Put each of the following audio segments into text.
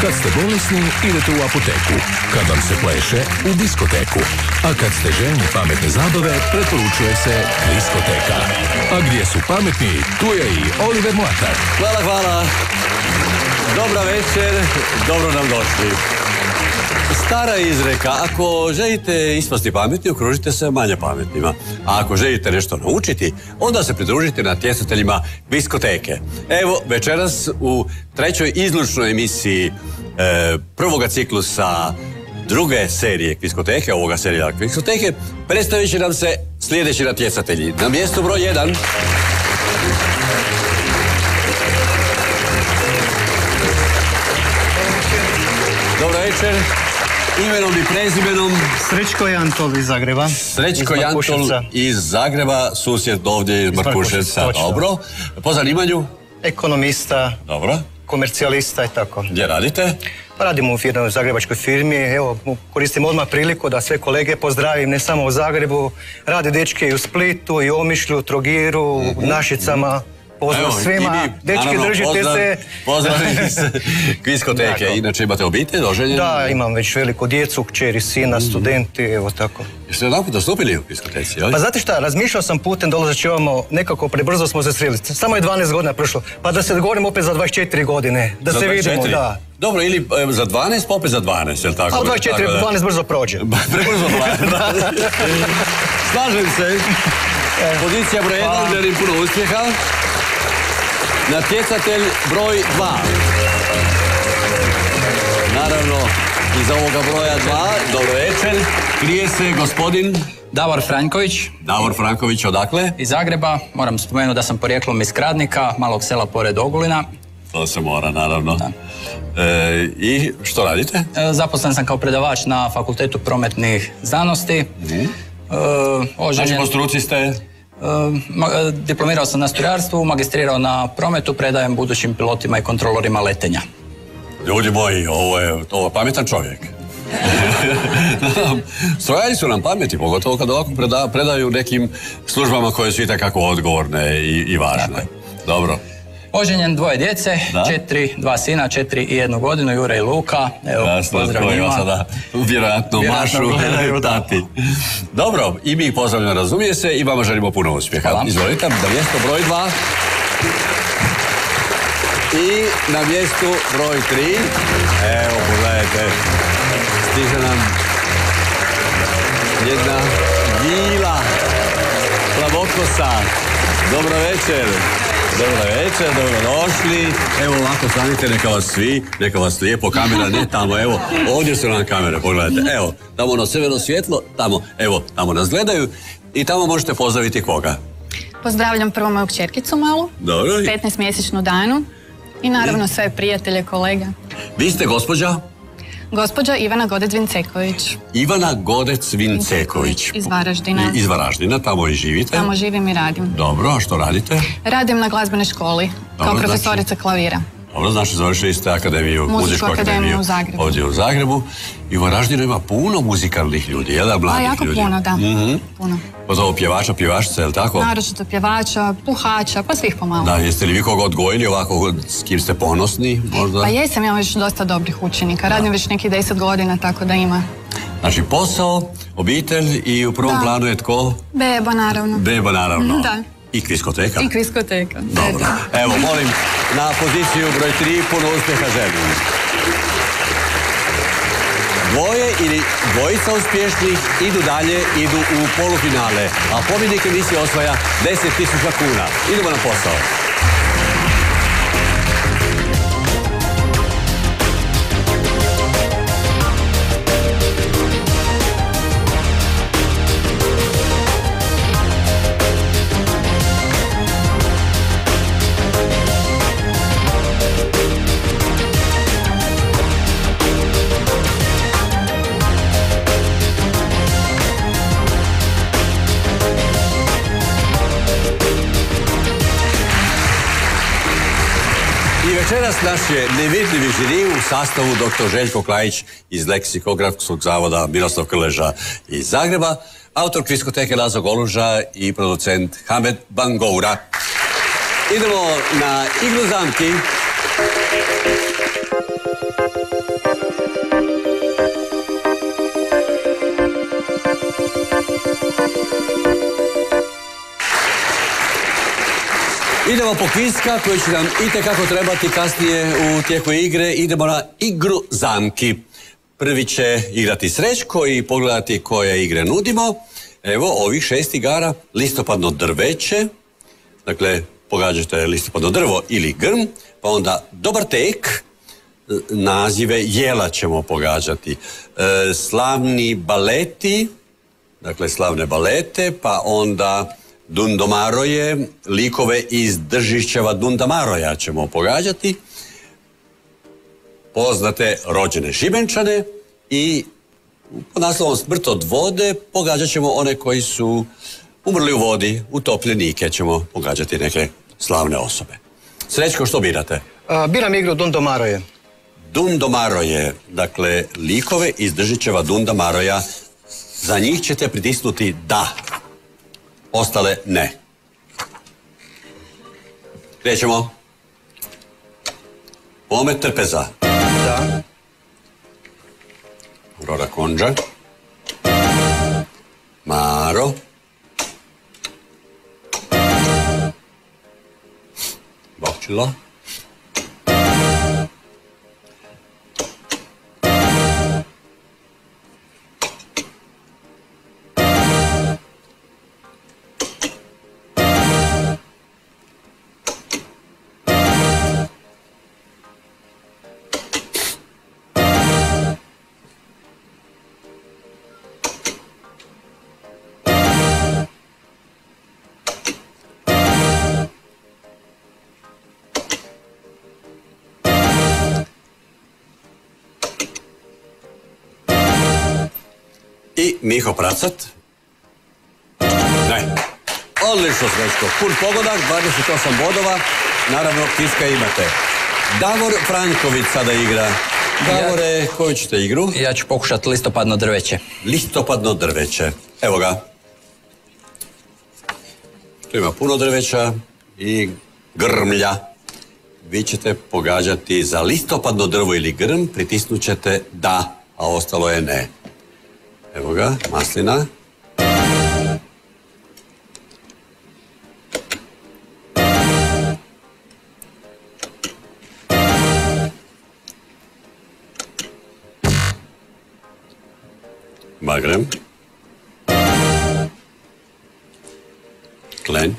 Kad ste bolesni, idete u apoteku. Kad vam se pleše, u diskoteku. A kad ste željni pametne zabave, preporučuje se Diskoteka. A gdje su pametni, tu je i Oliver Mlatar. Hvala, hvala. Dobra večer, dobro nam došli. Stara izreka, ako želite ispasti pametni, okružite se manje pametnima. A ako želite nešto naučiti, onda se pridružite natjecateljima Kviskoteke. Evo, večeras u trećoj izlučnoj emisiji prvoga ciklusa druge serije Kviskoteke, ovoga serija Kviskoteke, predstavit će nam se sljedeći natjecatelji. Na mjestu broj 1... Dobro večer. Imenom i prezimenom... Srećko Jantol iz Zagreba. Srećko Jantol iz Zagreba, susjed ovdje iz Markuševca. Dobro. Po zanimanju? Ekonomista. Dobro. Komercijalista i tako. Gdje radite? Pa radimo u jednoj zagrebačkoj firmi. Evo, koristim odmah priliku da sve kolege pozdravim, ne samo u Zagrebu. Rade dečke i u Splitu, i u Omišlju, Trogiru, u Našicama. Pozdrav svima, dečki, držite se. Pozdrav iz Kviskoteke. Inače imate obitelj, oženjeni? Da, imam već veliku djecu, kćeri, sina, studenti, evo tako. Jeste jedanput dostupili u Kviskoteci, jel? Pa znate šta, razmišljao sam putem dolazeći ovamo, nekako prebrzo smo se sreli. Samo je 12 godina prošlo, pa da se dogovorim opet za 24 godine, da se vidimo, da. Dobro, ili za 12, pa opet za 12, jel tako? A 24, 12 brzo prođe. Prebrzo prođe. Slažem se. Pozicija broj 1, želim puno uspjeha. Natjecatelj broj 2. Naravno, iza ovoga broja 2, dobro večer, krije se gospodin... Davor Franković. Davor Franković, odakle? Iz Zagreba. Moram spomenuti da sam porijeklom iz Kradnika, malog sela pored Ogulina. To se mora, naravno. I što radite? Zaposlen sam kao predavač na Fakultetu prometnih znanosti. Znači, po struci ste... Diplomirao sam na strojarstvu, magistrirao na prometu, predajem budućim pilotima i kontrolorima letenja. Ljudi moji, ovo je pametan čovjek. Strojari su nam pameti, pogotovo kad ovako predaju nekim službama koje su itekako odgovorne i važne. Dobro. Oženjen, 2 djece, 2 sina, 4 i 1 godinu, Jure i Luka. Evo, pozdrav njima. Sada vjerojatno mašu tati. Dobro, i mi ih pozdravljamo, razumije se, i vama želimo puno uspjeha. Hvala. Izvolite, na mjesto broj 2. I na mjestu broj 3. Evo, pogledajte, stiže nam jedna vila plavokosa. Dobro večer. Dobro večer, dobrodošli. Evo ovako stanite, neka vas lijepo kamera, ne tamo, evo, ovdje su nam kamere, pogledajte. Evo, tamo ono crveno svjetlo, tamo, evo, tamo nas gledaju i tamo možete pozdraviti koga? Pozdravljam prvo moju kćerkicu malu, 15-mjesečnu Danu i naravno sve prijatelje, kolege. Vi ste gospođa? Gospođa Ivana Godec-Vinceković. Ivana Godec-Vinceković. Iz Varaždina. Iz Varaždina, tamo i živite? Tamo živim i radim. Dobro, a što radite? Radim na glazbenoj školi, kao profesorica klavira. Dobro, znači završili ste muzičku akademiju u Zagrebu. Ovdje u Zagrebu. I u Varaždinu ima puno muzikalnih ljudi, jedan mladih ljudi. Jako puno, da. Puno. Pozovu pjevača, pjevačica, je li tako? Naročito pjevača, puhača, pa svih pomalo. Da, jeste li vi koga odgojili ovako, s kim ste ponosni možda? Pa jesam, imam već dosta dobrih učenika. Radim već nekih 10 godina, tako da ima. Znači posao, obitelj i u prvom planu je tko? Beba, naravno. Beba, naravno. Da. I Kviskoteka? I Kviskoteka. Dobro. Evo, molim, na poziciju broj 3 puno uspjeha želim. Dvoje ili dvojica uspješnih idu dalje, idu u polufinale, a pobjednik emisije osvaja 10.000 kuna. Idemo na posao. Večeras naš je nevidljivi žiri u sastavu dr. Željko Klajić iz Leksikografskog zavoda Miroslav Krleža iz Zagreba, autor Kviskoteke Lazo Goluža i producent Hamed Bangoura. Idemo na igru zamki. Idemo po kviska koji će nam itekako trebati kasnije u tijeku igre. Idemo na igru zamki. Prvi će igrati Srećko i pogledati koje igre nudimo. Evo, ovih 6 igara. Listopadno drveće. Dakle, pogađate listopadno drvo ili grm. Pa onda dobar tek. Nazive jela ćemo pogađati. Slavni baleti. Dakle, slavne balete. Pa onda Dundamaroje. Likove iz Držišćeva Dundamaroja ćemo pogađati. Poznate rođene Šibenčane i pod naslovom Smrt od vode pogađat ćemo one koji su umrli u vodi, utopljenike ćemo pogađati neke slavne osobe. Srećko, što birate? Biram igru Dundamaroje. Dundamaroje, dakle likove iz Držišćeva Dundamaroja, za njih ćete pritisnuti da, ostale ne. Krećemo. Pomet Trpeza. Da. Aurora Konđa. Maro. Bokčilo. I Miho Pracat. Ne. Odlično, Srećko. Pun pogodak, 28 bodova. Naravno, kviska imate. Davor Franković sada igra. Davore, koju ćete igru? Ja ću pokušati listopadno drveće. Listopadno drveće. Evo ga. Tu ima puno drveća i grmlja. Vi ćete pogađati za listopadno drvo ili grm, pritisnut ćete da, a ostalo je ne. Evo ga, maslina. Bagrem. Klen.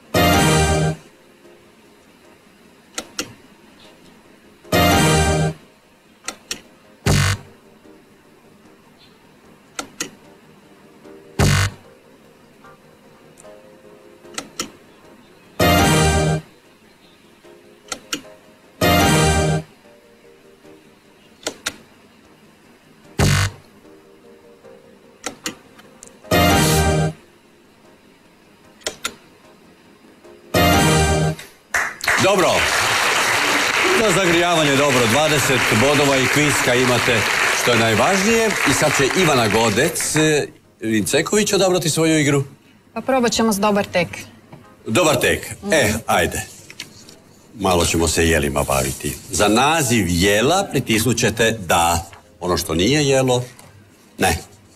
Dobro. Za zagrijavanje dobro. 20 bodova i kviska imate, što je najvažnije. I sad će Ivana Godec Vinceković odabrati svoju igru. Pa probat ćemo s dobar tek. Dobar tek. Ajde. Malo ćemo se jelima baviti. Za naziv jela pritisnut ćete da. Ono što nije jelo, ne.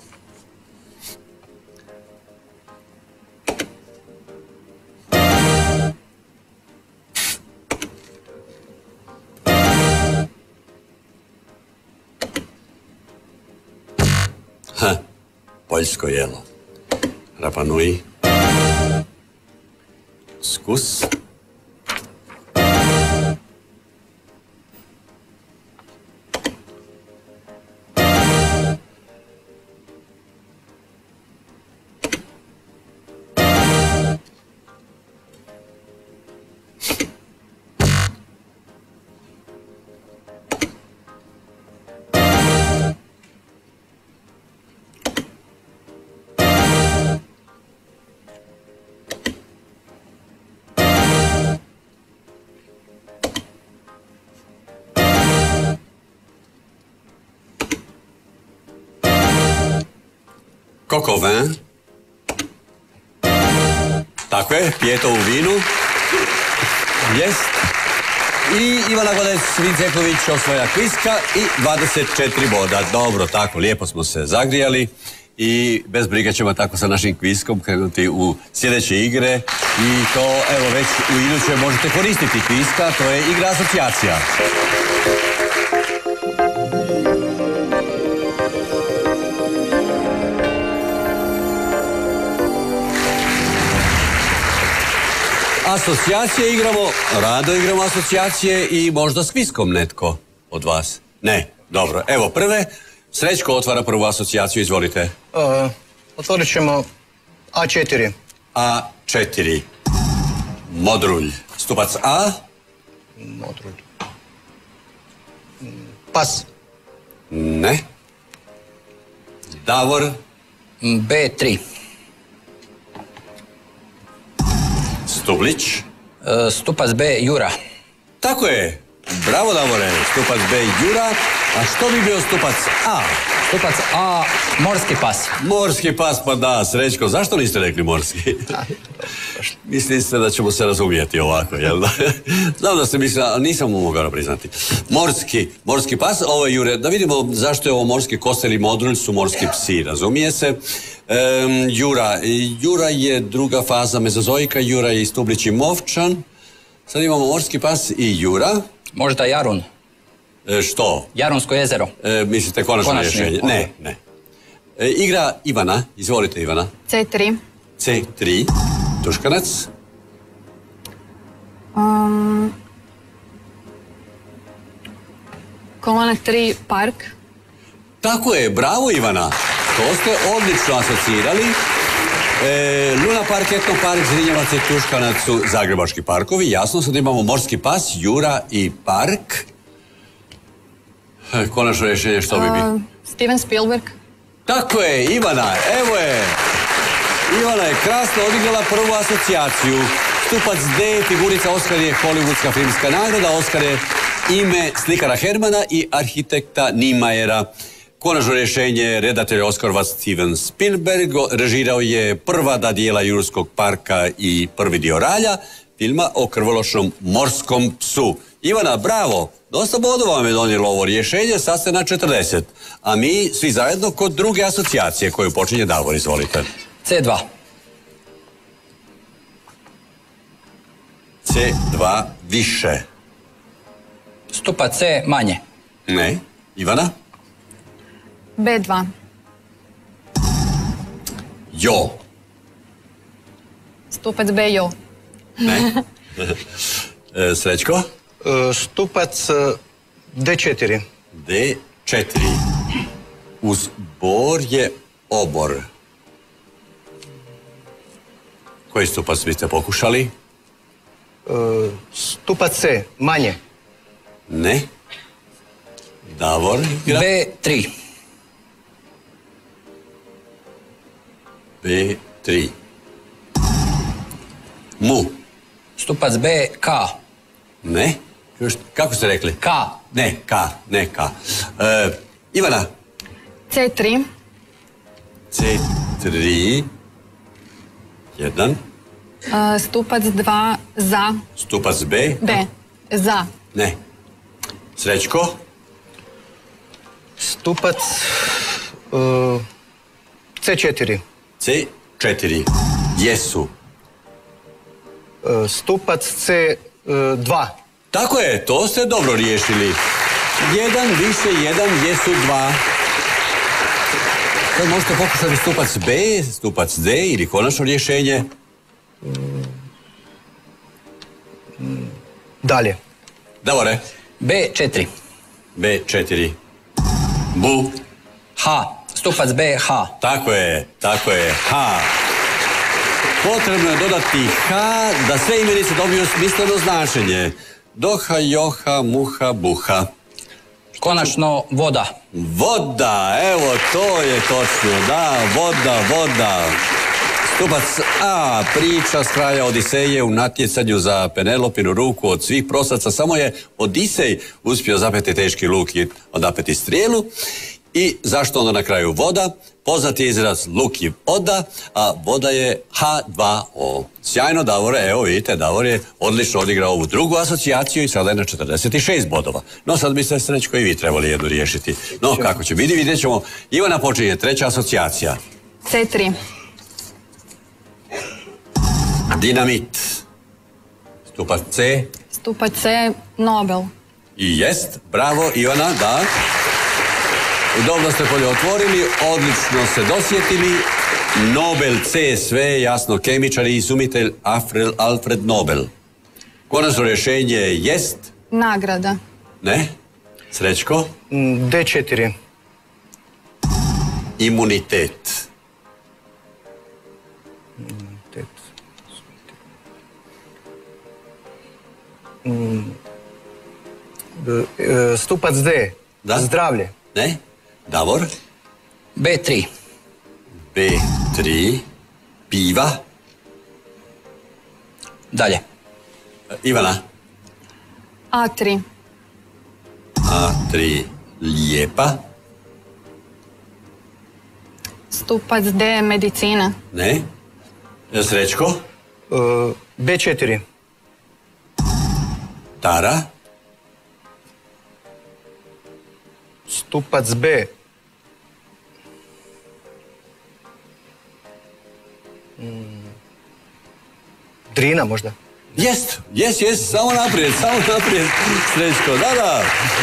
Poljsko jelo. Rapa Nui. Skus. Kokovin. Tako je, pijeto u vinu. Jest. I Ivana Godec Vinceković osvaja kviska i 24 boda. Dobro, tako, lijepo smo se zagrijali. i bez briga ćemo tako sa našim kvizkom krenuti u sljedeće igre i to evo već u iduće možete koristiti kvizka, to je igra asocijacija. Asocijacije igramo, rado igramo asocijacije i možda s kvizkom netko od vas. Ne, dobro. Evo prve, Srećko otvara prvu asocijaciju, izvolite. Otvorit ćemo A4. A4. Modrulj. Stupac A. Modrulj. Pas. Ne. Davor. B3. Stublić. Stupac B, Jura. Tako je. Bravo, Davore. Stupac B, Jura. A što bi bio stupac A? Stupac A, morski pas. Morski pas, pa da, Srećko. Zašto niste rekli morski? Mislili ste da ćemo se razumijeti ovako, jel da? Znam da ste mislili, ali nisam mu mogao priznati. Morski pas, ovo je Jure. Da vidimo zašto je ovo morski kostel i modrulj su morski psi, razumije se. Jura je druga faza mezozoika, Jura je i Stublić i Movčan. Sad imamo morski pas i Jura. Možda Jarun. Što? Jarunsko jezero. Mislite konačno rješenje? Ne. Igra Ivana. Izvolite, Ivana. C3. C3. Tuškanac. Kolona 3, park. Tako je, bravo Ivana. To ste odlično asocirali. Luna park, Etno park, Zrinjevac i Tuškanac su zagrebački parkovi. Jasno, sad imamo morski pas, Jura i park. Konačno rješenje što bi bi? Steven Spielberg. Tako je, Ivana, evo je. Ivana je krasno odigrala prvu asocijaciju. Stupac D, figurica Oskar je hollywoodska filmska nagrada. Oskar je ime slikara Hermana i arhitekta Nimajera. Konačno rješenje, redatelj Oskarovac Steven Spielberg, režirao je prva dva dijela Jurskog parka i prvi dio Ralja, filma o krvoločnom morskom psu. Ivana, bravo! Dosta bodova vam je donijelo ovo rješenje, sad ste na 40. A mi svi zajedno kod druge asocijacije koju počinje Davor, izvolite. C2. C2 više. Stupac C, manje. Ne. Ivana? B2. Jo. Stupac B, Jo. Ne. Srećko? Stupac D4. D4. Uz bor je obor. Koji stupac biste pokušali? Stupac C, manje. Ne. Davor? B3. B3. Mu. Stupac B, K. Ne. Kako ste rekli? K. Ne, K. Ivana? C3. C3. 1. Stupac 2, za. Stupac B? B. Za. Ne. Srećko? Stupac C4. C4. Jesu. Stupac C2. Tako je, to ste dobro riješili. 1 više 1 jesu 2. Sad možete pokušati stupac B, stupac D ili konačno rješenje. Dalje. Davore? B4. B4. Bu. H. Stupac B, H. Tako je, H. Potrebno je dodati H da sve imenice dobiju smisleno značenje. Doha, joha, muha, buha. Konačno voda. Voda, evo to je točno, da, voda. Stupac A, priča s kraja Odiseje u natjecanju za Penelopinu ruku od svih prosaca. Samo je Odisej uspio zapeti teški luk i odapeti strijelu. I zašto onda na kraju voda? poznati izraz luki voda, a voda je H2O. Sjajno, Davore, evo vidite, Davor je odlično odigrao ovu drugu asocijaciju i sada je na 46 bodova. No sad biste, Srećko, i vi trebali jednu riješiti. No, kako će biti, vidjet ćemo. Ivana počinje, treća asocijacija. C3. Dinamit. Stupac C. Stupac C, Nobel. I jest, bravo, Ivana, da. Dobro ste polje otvorili, odlično se dosjetili. Nobel C, sve jasno, kemičar i izumitelj Alfred Nobel. Konačno rješenje jest? Nagrada. Ne? Srećko? D4. Imunitet. Stupac D. Da? Zdravlje. Ne? Davor? B3. B3. Piva. Dalje. Ivana? A3. A3. Lijepa. Stupac D, medicina. Ne? Srećko? B4. Tara? Stupac B. Drina možda? Jest, samo naprijed, Srećko, da.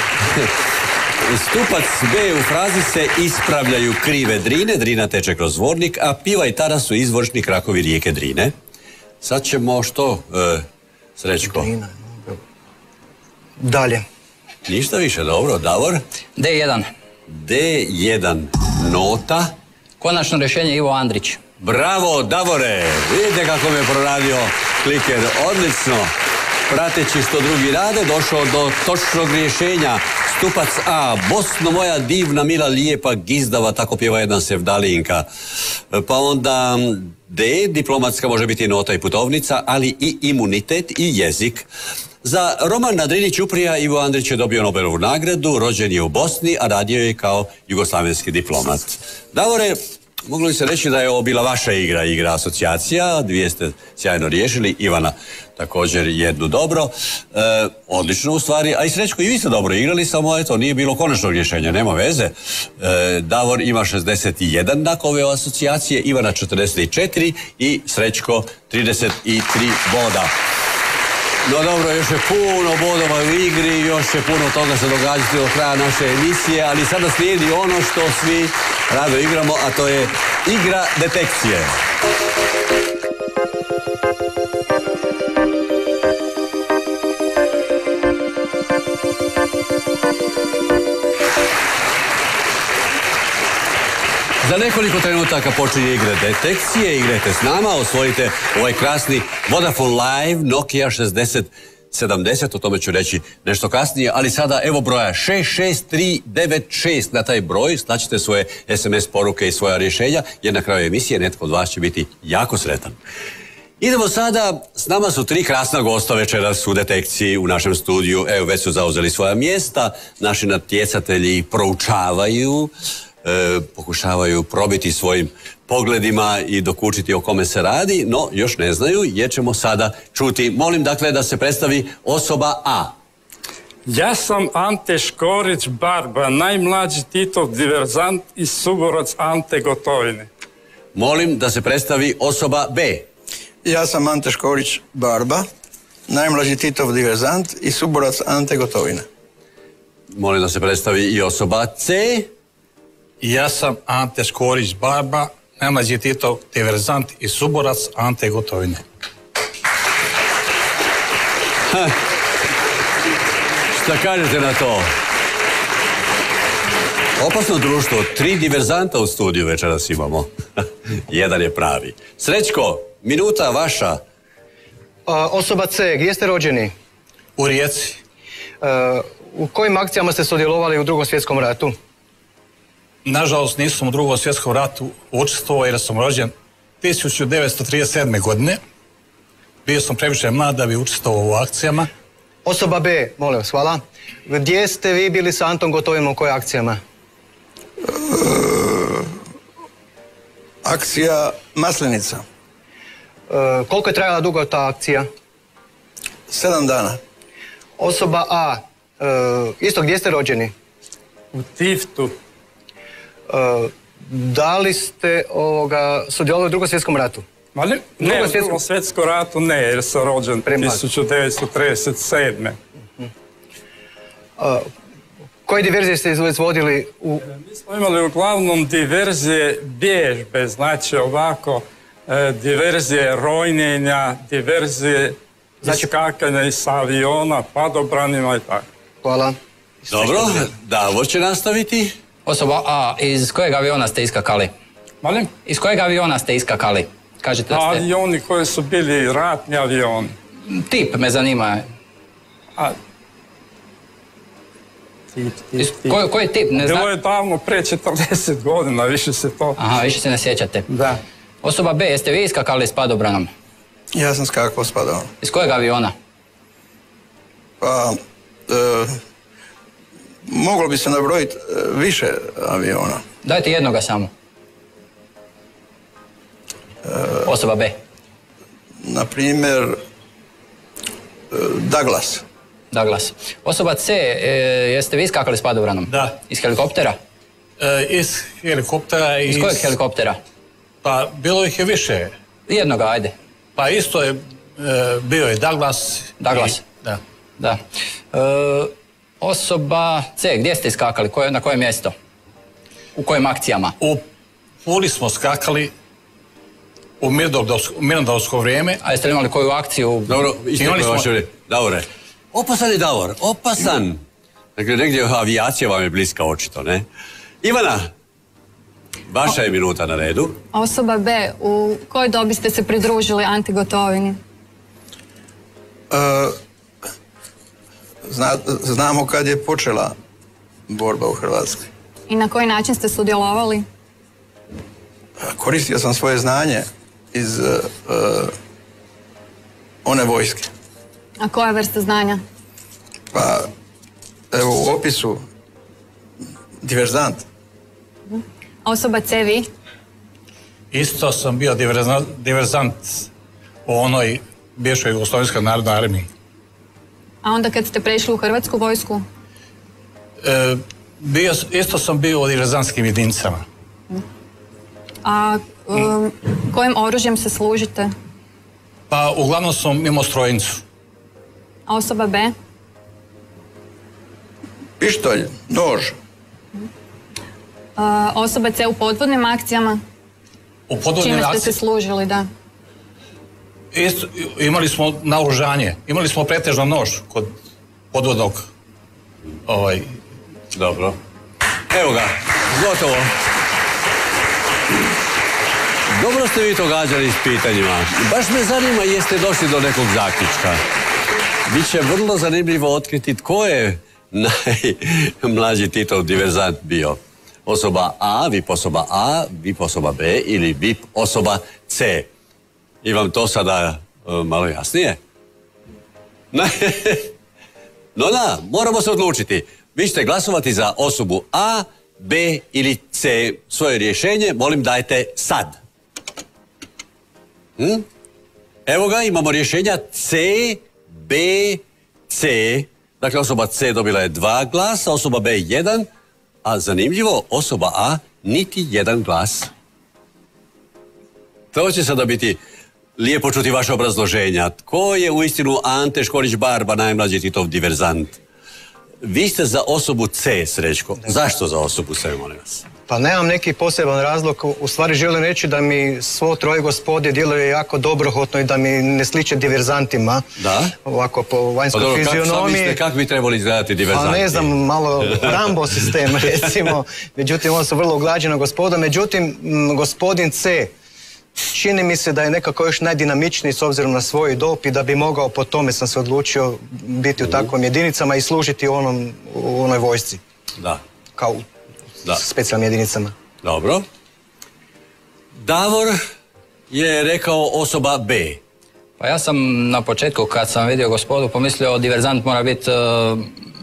Stupac B, u frazi se ispravljaju krive Drine, Drina teče kroz Zvornik, a piva i tara su izvorišni krakovi rijeke Drine. Sad ćemo što, Srećko? Drina. Dalje. Ništa više, dobro, Davor? D1. D1, nota. Konačno rješenje Ivo Andrić. Bravo, Davore! Vidite kako me proradio kliker, odlično. Prateći što drugi rade, došao do točnog rješenja. Stupac A, Bosno moja divna, mila, lijepa, gizdava, tako pjeva jedna sevdalinka. Pa onda D, diplomatska može biti nota i putovnica, ali i imunitet i jezik. Za roman Na Drini ćuprija Ivo Andrić je dobio Nobelovu nagradu, rođen je u Bosni, a radio je kao jugoslavenski diplomat. Davore, moglo li se reći da je ovo bila vaša igra asocijacija, dvije ste sjajno riješili, Ivana također jednu dobro, odlično u stvari, a i Srećko i vi ste dobro igrali, samo eto nije bilo konačnog rješenja, nema veze. Davor ima 61 nakon ove asocijacije, Ivana 44 i Srećko 33 boda. No dobro, još je puno bodova u igri, još će puno toga se događati do kraja naše emisije, ali sada slijedi ono što svi rado igramo, a to je igra detekcije. Za nekoliko trenutaka počinje igra detekcije, igrajte s nama, osvojite ovaj krasni Vodafone Live Nokia 6070, o tome ću reći nešto kasnije, ali sada evo broja 66396, na taj broj slaćete svoje SMS poruke i svoja rješenja, jer na kraju emisije netko od vas će biti jako sretan. Idemo sada, s nama su tri krasna gosta večeras u detekciji u našem studiju, evo već su zauzeli svoja mjesta, naši natjecatelji proučavaju, pokušavaju probiti svojim pogledima i dokučiti o kome se radi, no još ne znaju jer ćemo sada čuti. Molim dakle da se predstavi osoba A. Ja sam Ante Škorić Barba, najmlađi Titov diverzant i suborac Ante Gotovine. Molim da se predstavi osoba B. Ja sam Ante Škorić Barba, najmlađi Titov diverzant i suborac Ante Gotovine. Molim da se predstavi i osoba C. Ja sam Ante Škorić Barba, najmlađi Titov diverzant i suborac Ante Gotovine. Šta kažete na to? Opasno društvo, 3 diverzanta u studiju večeras imamo. Jedan je pravi. Srećko, minuta vaša. Osoba C, gdje ste rođeni? U Rijeci. U kojim akcijama ste sudjelovali u Drugom svjetskom ratu? Nažalost, nisam u Drugom svjetskom ratu učestvovao jer sam rođen 1937. godine. Bio sam previše mlad da bi učestvovao u akcijama. Osoba B, molim vas, hvala. Gdje ste vi bili sa Antom Gotovinom u kojim akcijama? Akcija Maslenica. Koliko je trajala dugo ta akcija? 7 dana. Osoba A. Isto gdje ste rođeni? U Tiftu. Da li ste sudjelovali u Drugom svjetskom ratu? Ne, u Drugom svjetskom ratu ne, jer sam rođen 1937. Koje diverzije ste izvodili u... Mi smo imali uglavnom diverzije vježbe, znači ovako, diverzije rojnjenja, diverzije iskakanja iz aviona, padobranima i tako. Hvala. Dobro, Davor će nastaviti. Osoba A, iz kojeg aviona ste iskakali? Molim? Iz kojeg aviona ste iskakali? Kažete da ste... Avioni koji su bili ratni avioni. Tip me zanima. Koji tip? Bilo je davno pre 40 godina, više se to... Aha, više se ne sjećate. Da. Osoba B, jeste vi iskakali s padobranom? Ja sam skakao s padobranom. Iz kojeg aviona? Pa, moglo bi se nabrojiti više aviona. Dajte jednoga samo. Osoba B. Naprimjer, Douglas. Douglas. Osoba C, jeste vi iskakali s padobranom? Da. Iz helikoptera? Iz helikoptera. Iz kojeg helikoptera? Pa, bilo ih je više. Jednoga, ajde. Pa isto je, bio je Douglas. Douglas? Da. Osoba C, gdje ste iskakali? Na koje mjesto? U kojim akcijama? U Puli smo skakali u mirnodopsko vrijeme. A jeste li imali koju akciju? Dobro, isteklo je vaše vrijeme. Davore. Opasan je Davor, opasan. Dakle, negdje avijacija vam je bliska očito, ne? Ivana, vaša je minuta na redu. Osoba B, u kojoj dobi ste se pridružili Ante Gotovini? Znamo kad je počela borba u Hrvatskoj. I na koji način ste sudjelovali? Koristio sam svoje znanje iz one vojske. A koja vrsta znanja? Pa, evo u opisu diverzant. A osoba C, vi? Isto sam bio diverzant u onoj bivšoj Jugoslovenskoj narodnoj armiji. A onda kad ste prešli u Hrvatsku vojsku? Isto sam bio u diverzantskim jedinicama. A kojim oružjem se služite? Pa uglavnom sam imao strojnicu. A osoba B? Pištolj, nož. Osoba C u podvodnim akcijama? U podvodnim akcijama? Čime ste se služili, da? Imali smo naoružanje. Imali smo pretežno nož kod podvodnog. Dobro. Evo ga, gotovo. Dobro ste vi to gađali s pitanjima. Baš me zanima jeste došli do nekog zaključka. Biće vrlo zanimljivo otkriti tko je najmlađi Titov diverzant bio. Osoba A, VIP osoba A, VIP osoba B ili VIP osoba C. I vam to sada malo jasnije? No da, moramo se odlučiti. Vi ćete glasovati za osobu A, B ili C. Svoje rješenje, molim, dajte sad. Evo ga, imamo rješenja C, B, C. Dakle, osoba C dobila je 2 glasa, osoba B 1, a zanimljivo, osoba A niti 1 glas. To će sada biti lijepo čuti vaše obrazloženja. Tko je uistinu Ante Škorić Barba, najmlađi Titov diverzant? Vi ste za osobu C, Srećko. Zašto za osobu C, molim vas? Pa nemam neki poseban razlog. U stvari želim reći da mi svo troje gospode djeluje jako dobrohotno i da mi ne sliče diverzantima. Da? Ovako po vanjskoj fizionomiji. Kako bi trebali izgledati diverzanti? Pa ne znam, malo Rambo sistem recimo. Međutim, ovo su vrlo uglađena gospoda. Međutim, gospodin C čini mi se da je nekako još najdinamičniji s obzirom na svoju dob i da bi mogao, po tome sam se odlučio, biti u takvim jedinicama i služiti u onoj vojsci. Da. Kao u specijalnim jedinicama. Dobro. Davor je rekao osoba B. Pa ja sam na početku kad sam vidio gospodu pomislio diverzant mora biti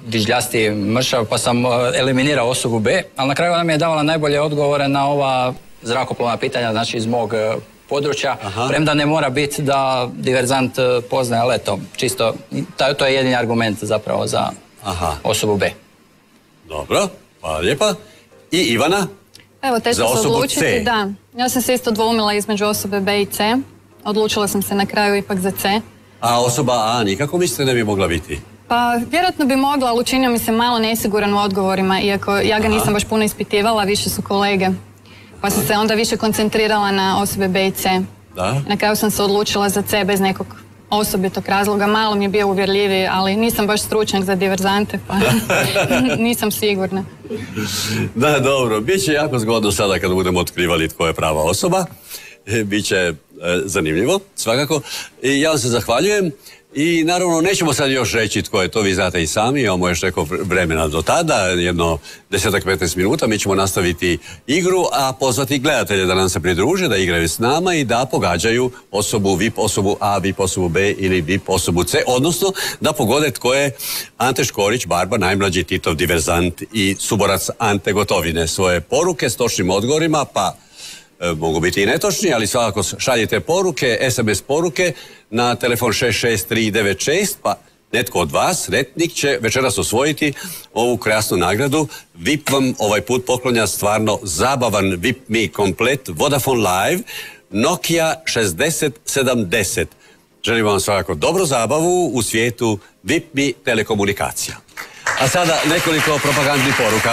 dižljasti, mršav, pa sam eliminirao osobu B, ali na kraju ona mi je davala najbolje odgovore na ova zrakoplovna pitanja, znači iz mog područja, premda ne mora biti da diverzant poznaje leto. Čisto, to je jedini argument zapravo za osobu B. Dobro, hvala lijepa. I Ivana? Evo, teško se odlučiti, da. Ja sam se isto dvoumila između osobe B i C. Odlučila sam se na kraju ipak za C. A osoba A nikako mislite da bi mogla biti? Pa, vjerojatno bi mogla, ali učinio mi se malo nesiguran u odgovorima, iako ja ga nisam baš puno ispitivala, više su kolege. Pa sam se onda više koncentrirala na osobe B i C. Da? Na kraju sam se odlučila za C bez nekog osobitog razloga. Malo mi je bio uvjerljiviji, ali nisam baš stručnjak za diverzante, pa nisam sigurna. Da, dobro. Biće jako zgodno sada kad budemo otkrivali tko je prava osoba. Biće zanimljivo, svakako. I ja vam se zahvaljujem. I naravno nećemo sad još reći tko je to, vi znate i sami, imamo još neko vremena do tada, jedno 10-15 minuta, mi ćemo nastaviti igru, a pozvati gledatelje da nam se pridruže, da igraju s nama i da pogađaju osobu VIP, osobu A, VIP, osobu B ili VIP, osobu C, odnosno da pogode tko je Ante Škorić, Barba, najmlađi Titov diverzant i suborac Ante Gotovine. Svoje poruke s točnim odgovorima, pa mogu biti i netočni, ali svakako šaljite poruke, SMS poruke na telefon 66396, pa netko od vas, sretnik, će večeras osvojiti ovu krasnu nagradu. VIP vam ovaj put poklonja stvarno zabavan VIP Me komplet Vodafone Live Nokia 6070. Želim vam svakako dobru zabavu u svijetu VIP Me telekomunikacija. A sada nekoliko propagandnih poruka.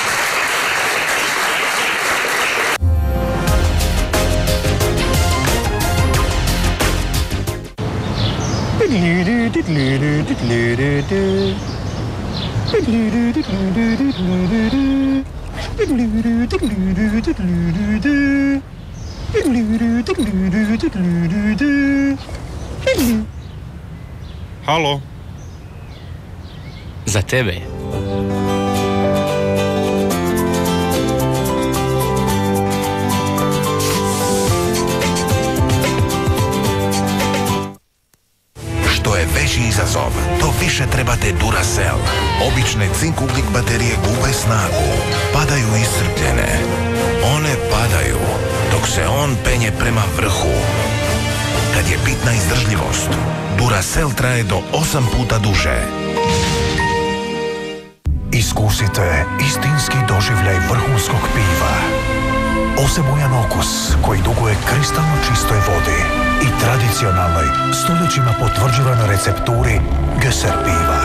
Halo? Za tebe. Što je veći izazov, to više trebate Duracell. Obične cink-ugljik baterije gube snagu, padaju iscrpljene. One padaju, dok se on penje prema vrhu. Kad je bitna izdržljivost, Duracell traje do 8 puta duže. Iskusite istinski doživljaj vrhunskog piva. Osebujan okus koji duguje kristalno čistoj vodi i tradicionalnoj, stoljećima potvrđivanoj recepturi Gösser piva.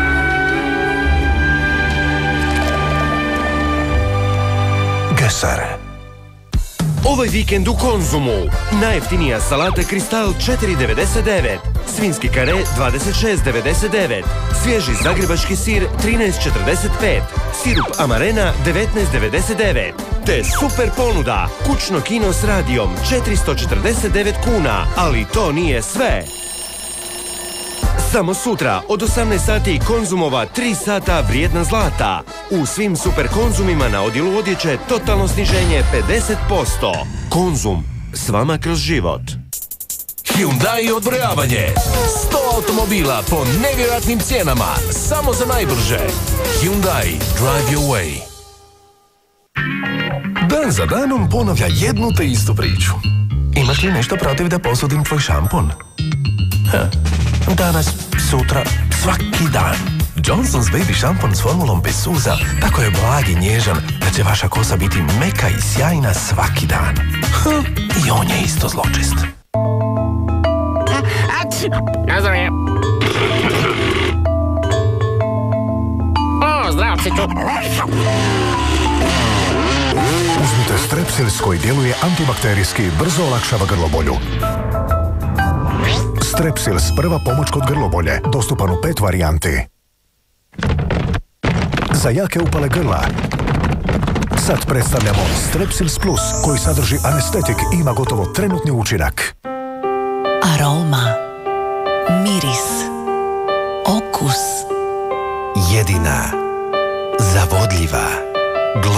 Gösser. Ovaj vikend u Konzumu. Najjeftinija salata Kristal 4,99. Svinski kare 26,99. Svježi zagrebački sir 13,45. Sirup Amarena 19,99. Te super ponuda. Kućno kino s radijom 449 kuna. Ali to nije sve. Samo sutra od 18 sati Konzumova 3 sata vrijedna zlata. U svim super Konzumima na odjelu odjeće totalno sniženje 50%. Konzum, s vama kroz život. Hyundai odbrojavanje. 100 automobila po nevjerojatnim cijenama. Samo za najbrže. Hyundai, drive your way. Dan za danom ponavlja jednu te istu priču. Imaš li nešto protiv da posudim tvoj šampon? Danas, sutra, svaki dan. Johnson's Baby šampon s formulom bez suza tako je blag i nježan da će vaša kosa biti meka i sjajna svaki dan. I on je isto zločest. Zdravo, psiću. Uzmite Strepsils koji djeluje antibakterijski, brzo olakšava grlobolju. Strepsils, prva pomoć kod grlobolje, dostupan u 5 varijanti. Za jake upale grla. Sad predstavljamo Strepsils Plus, koji sadrži anestetik i ima gotovo trenutni učinak. Aroma, miris, okus. Jedina, zavodljiva,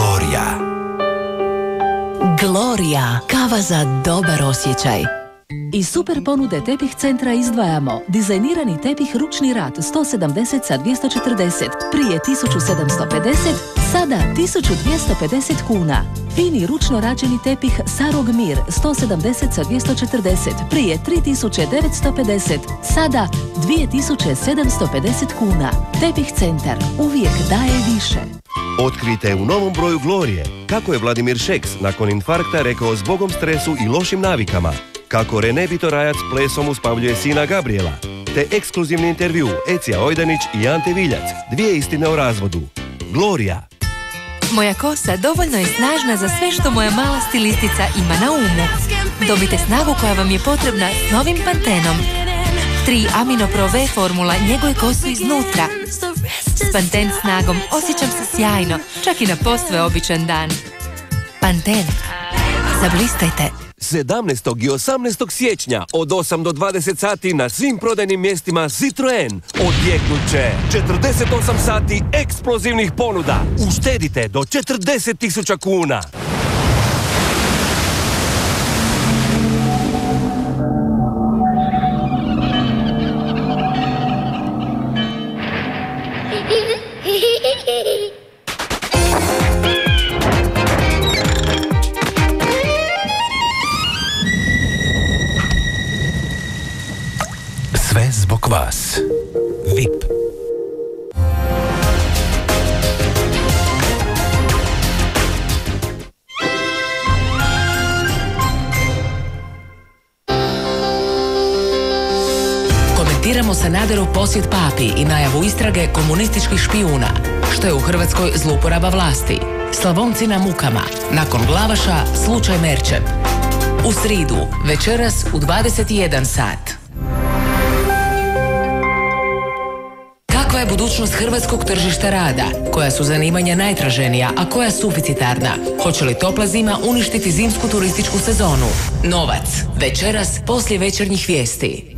Gloria. Gloria, kava za dobar osjećaj. Iz super ponude Tepih centra izdvajamo dizajnirani tepih ručni rad 170 sa 240, prije 1750, sada 1250 kuna. Fini ručno rađeni tepih Sarog Mir 170 sa 240, prije 3950, sada 2750 kuna. Tepih centar uvijek daje više. Otkrijte u novom broju Glorije kako je Vladimir Šeks nakon infarkta rekao zbogom stresu i lošim navikama, kako Rene Vitorajac plesom uspavljuje sina Gabriela, te ekskluzivni intervju Ecija Ojdanić i Ante Viljac, 2 istine o razvodu. Glorija. Moja kosa dovoljno je snažna za sve što moja mala stilistica ima na umu. Dobite snagu koja vam je potrebna s novim Pantenom. 3 Amino Pro V formula njeguje kosu iznutra. S Panten snagom osjećam se sjajno, čak i na posve običan dan. Panten. Zablistajte. 17. i 18. siječnja od 8 do 20 sati na svim prodajnim mjestima Citroen odjeknut će 48 sati eksplozivnih ponuda. Uštedite do 40.000 kuna. Sve zbog vas. VIP. Komentiramo Sanaderov posjet papi i najavu istrage komunističkih špijuna, što je u Hrvatskoj zlouporaba vlasti. Slavonci na mukama, nakon Glavaša slučaj Merčep. U sridu, večeras u 21 sat. Kakva je budućnost hrvatskog tržišta rada? Koja su zanimanja najtraženija, a koja suficitarna? Hoće li topla zima uništiti zimsku turističku sezonu? Novac. Večeras poslije večernjih vijesti.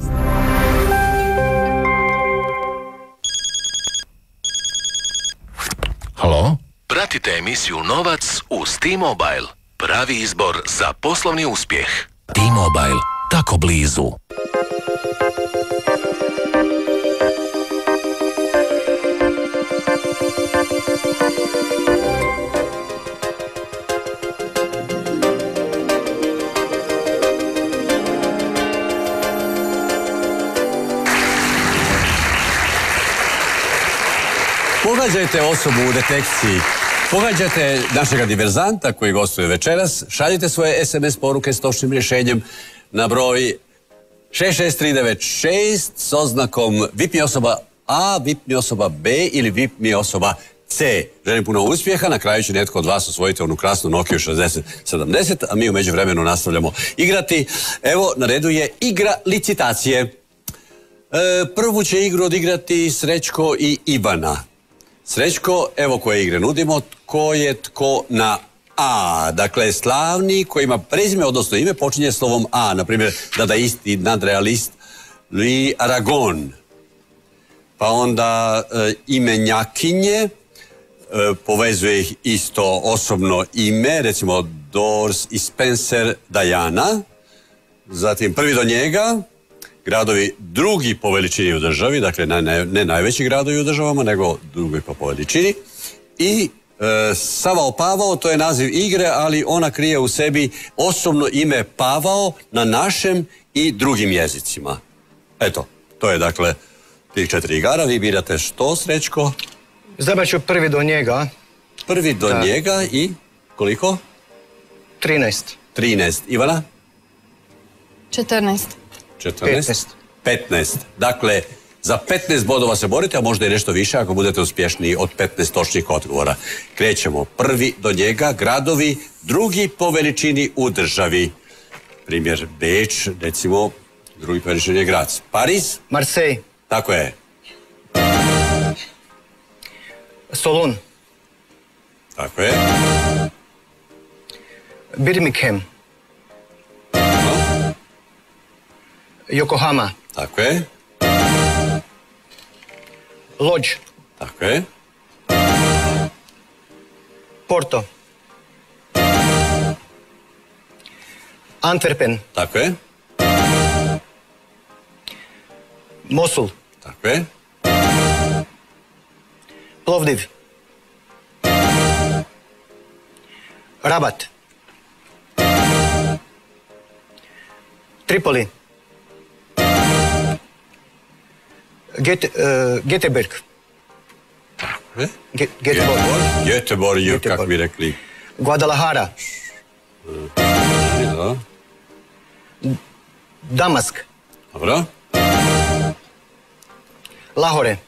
Halo? Pratite emisiju Novac uz T-Mobile. Pravi izbor za poslovni uspjeh. T-Mobile. Tako blizu. Pogađajte osobu u detekciji. Pogađajte našega diverzanta koji gostuje večeras. Šaljite svoje SMS poruke s točnim rješenjem na broj 66396 s oznakom VIP mi osoba A, VIP mi osoba B ili VIP mi osoba C. Želim puno uspjeha. Na kraju će netko od vas osvojiti onu krasnu Nokia 6070, a mi u međuvremenu nastavljamo igrati. Evo, na redu je igra licitacije. Prvu će igru odigrati Srećko i Ivana. Srećko, evo koje igre nudimo, tko je tko na A. Dakle, slavni koji ima prezime, odnosno ime, počinje slovom A. Naprimjer, dadaisti, nadrealist, Louis Aragon. Pa onda imenjakinje, povezuje ih isto osobno ime, recimo Dors i Spencer Diana. Zatim prvi do njega, gradovi drugi po veličini u državi, dakle ne najveći gradovi u državama, nego drugi po veličini. I Savao Pavao, to je naziv igre, ali ona krije u sebi osobno ime Pavao na našem i drugim jezicima. Eto, to je dakle tih 4 igara. Vi birate što, Srećko? Zabrat ću prvi do njega. Prvi do njega i koliko? 13. 13. Ivana? 14. 14? 15. Dakle, za 15 bodova se borite, a možda i nešto više ako budete uspješniji od 15 točnih odgovora. Krećemo. Prvi do njega, gradovi, drugi po veličini u državi. Primjer, Beč, recimo, drugi po veličini je grad. Pariz? Marseille. Tako je. Solun. Tako je. Birmingham. Yokohama. Tako je. Lodž. Tako je. Porto. Antwerpen. Tako je. Mosul. Tako je. Plovdiv. Rabat. Tripoli. Göteborg. Göteborg, kako bi rekli. Guadalajara. Damask. Dobro. Lahore.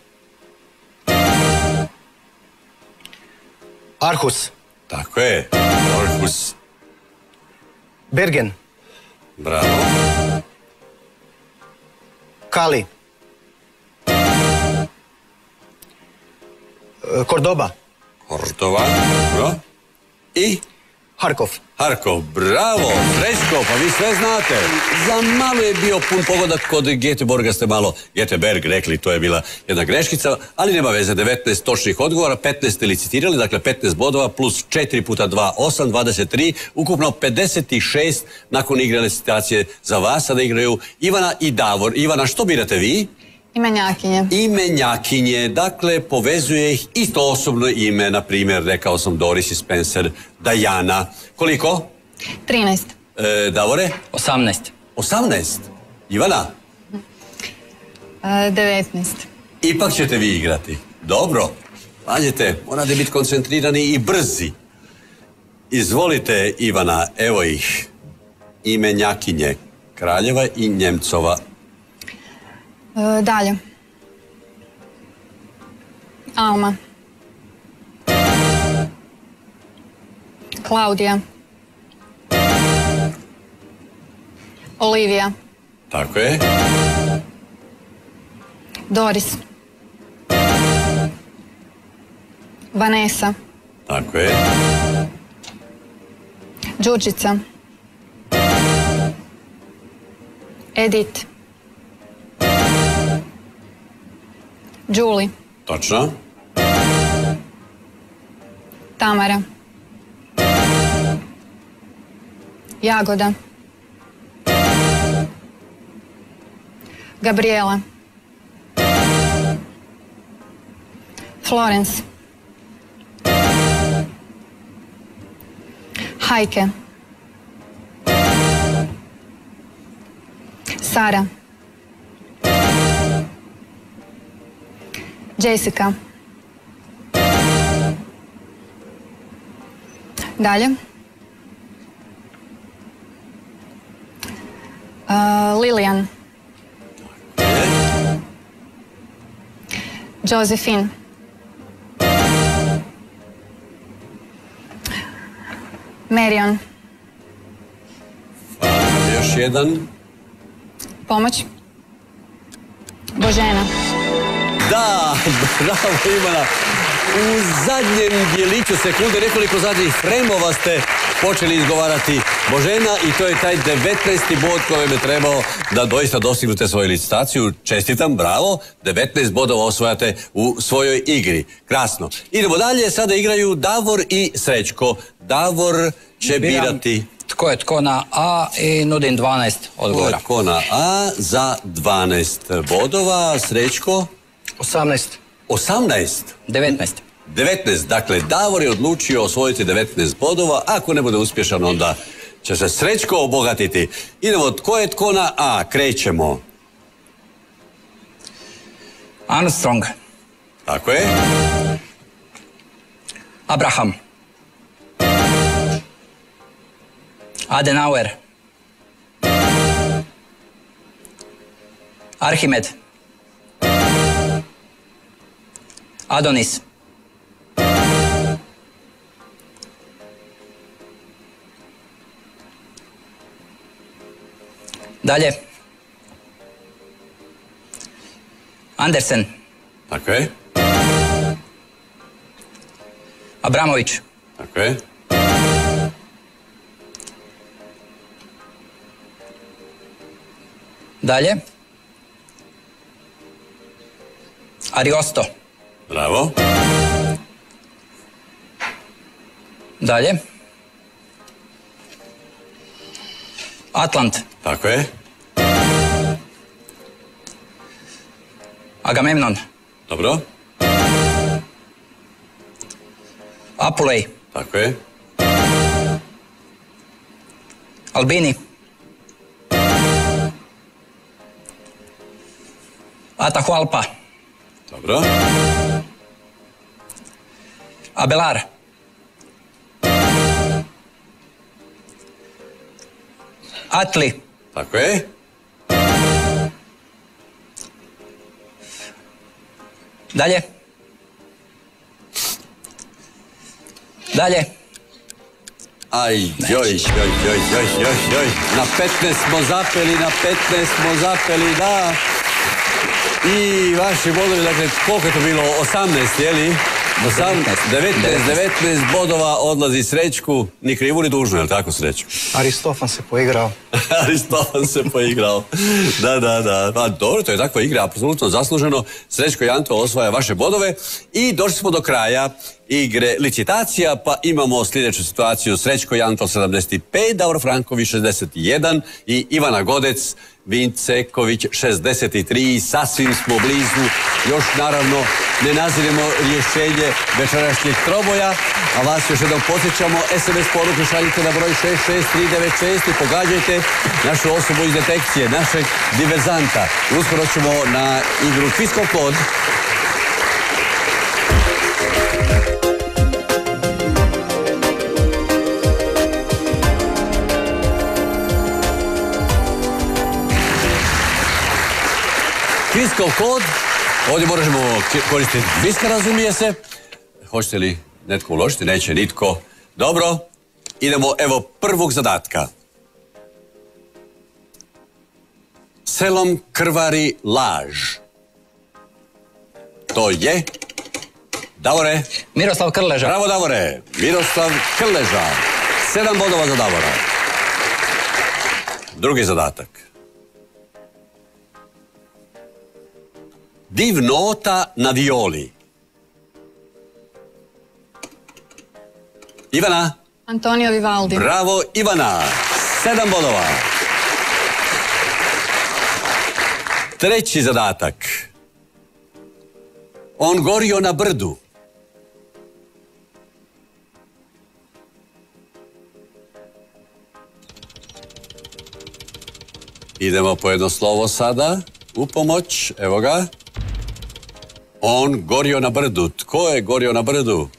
Aarhus. Tako je. Aarhus. Bergen. Bravo. Kali. Cordoba. Cordova. Dobro. I? Harkov. Harkov, bravo, Srećko, pa vi sve znate. Za malo je bio pun pogodak kod Göteborga, ste malo Göteborg rekli, to je bila jedna greškica, ali nema veze, 19 točnih odgovora, 15 ste licitirali, dakle 15 bodova plus 4 puta 2, 8, 23, ukupno 56 nakon igre licitacije za vas. Sada igraju Ivana i Davor. Ivana, što birate vi? Imenjakinje. Imenjakinje, dakle povezuje ih isto osobno ime, na primjer, rekao sam Doris i Spencer, Diana. Koliko? 13. Davore? 18. 18? Ivana? 19. Ipak ćete vi igrati. Dobro. Pazite, morate biti koncentrirani i brzi. Izvolite, Ivana, evo ih. Imenjakinje Kraljeva i Njemcova. Dalje. Alma. Klaudija. Olivija. Tako je. Doris. Vanessa. Tako je. Đurđica. Edith. Julie. Točno. Tamara. Jagoda. Gabriela. Florence. Hajke. Sara. Jessica. Dalje. Lilian. Josephine. Marion. Još jedan. Pomoć. Božena. Da, bravo Ivana. U zadnjem dijeliću sekunde, nekoliko zadnjih fremova ste počeli izgovarati Božena i to je taj 19. bod koji vam je trebao da doista dostignute svoju licitaciju. Čestitam, bravo. 19 bodova osvajate u svojoj igri. Krasno. Idemo dalje, sada igraju Davor i Srećko. Davor će birati... Tko je tko na A i nudim 12 odgovora. Tko na A za 12 bodova. Srećko? 18. 18? 19. 19, dakle Davor je odlučio osvojiti 19 bodova, ako ne bude uspješan onda će se Srećko obogatiti. Idemo, tko je tko na A, krećemo. Armstrong. Tako je. Abraham. Adenauer. Arhimed. Adonis. Dalje. Andersen. Tako je. Abramović. Tako je. Dalje. Ariosto. Bravo. Dalje. Atlant. Tako je. Agamemnon. Dobro. Apulej. Tako je. Albini. Atahualpa. Dobro. Abelar. Atli. Tako je. Dalje. Dalje. Na 15 smo zapeli, da. I vaši bodovi, dakle, koliko je to bilo? 18, jeli? 19 bodova odlazi Srećku, ni krivu ni dužnu, je li tako, Srećku? Aristofan se poigrao. Da. Pa dobro, to je takva igra, apsolutno zasluženo. Srećko i Anto osvaja vaše bodove i došli smo do kraja igre licitacija, pa imamo sljedeću situaciju. Srećko i Anto 75, Davor Franković 61 i Ivana Godec Vinceković 63. Sasvim smo blizu, još naravno ne naziremo rješenje večerašnjeg troboja, a vas još jednom podsjećamo, SMS poruke šaljite na broj 66396 i pogađajte našu osobu iz detekcije, našeg diverzanta. Uskoro ćemo na igru Kviskov kod. Kviskov kod, ovdje možemo koristiti kviska, razumije se. Hoćete li netko uložiti? Neće nitko. Dobro, idemo evo prvog zadatka. Selom krvari laž. To je... Davore? Miroslav Krleža. Bravo, Davore. Miroslav Krleža. 7 bodova za Davora. Drugi zadatak. Div nota na violi. Ivana? Antonio Vivaldi. Bravo, Ivana. 7 bodova. Treći zadatak. On gorio na brdu. Idemo po jedno slovo sada. U pomoć, evo ga. On gorio na brdu. Tko je gorio na brdu?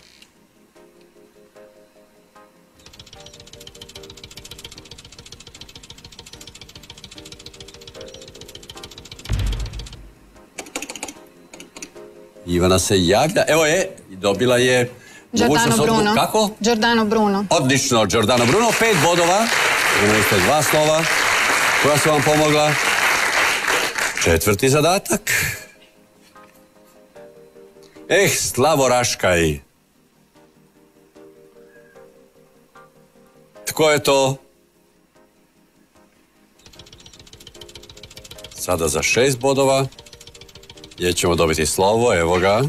Ivana se javlja. Evo je, dobila je... Giordano Bruno. Kako? Giordano Bruno. Odlično, Giordano Bruno. 5 bodova. Imali ste 2 slova koja su vam pomogla. Četvrti zadatak. Slavo Raškaj. Tko je to? Sada za 6 bodova. Gdje ćemo dobiti slovo, evo ga.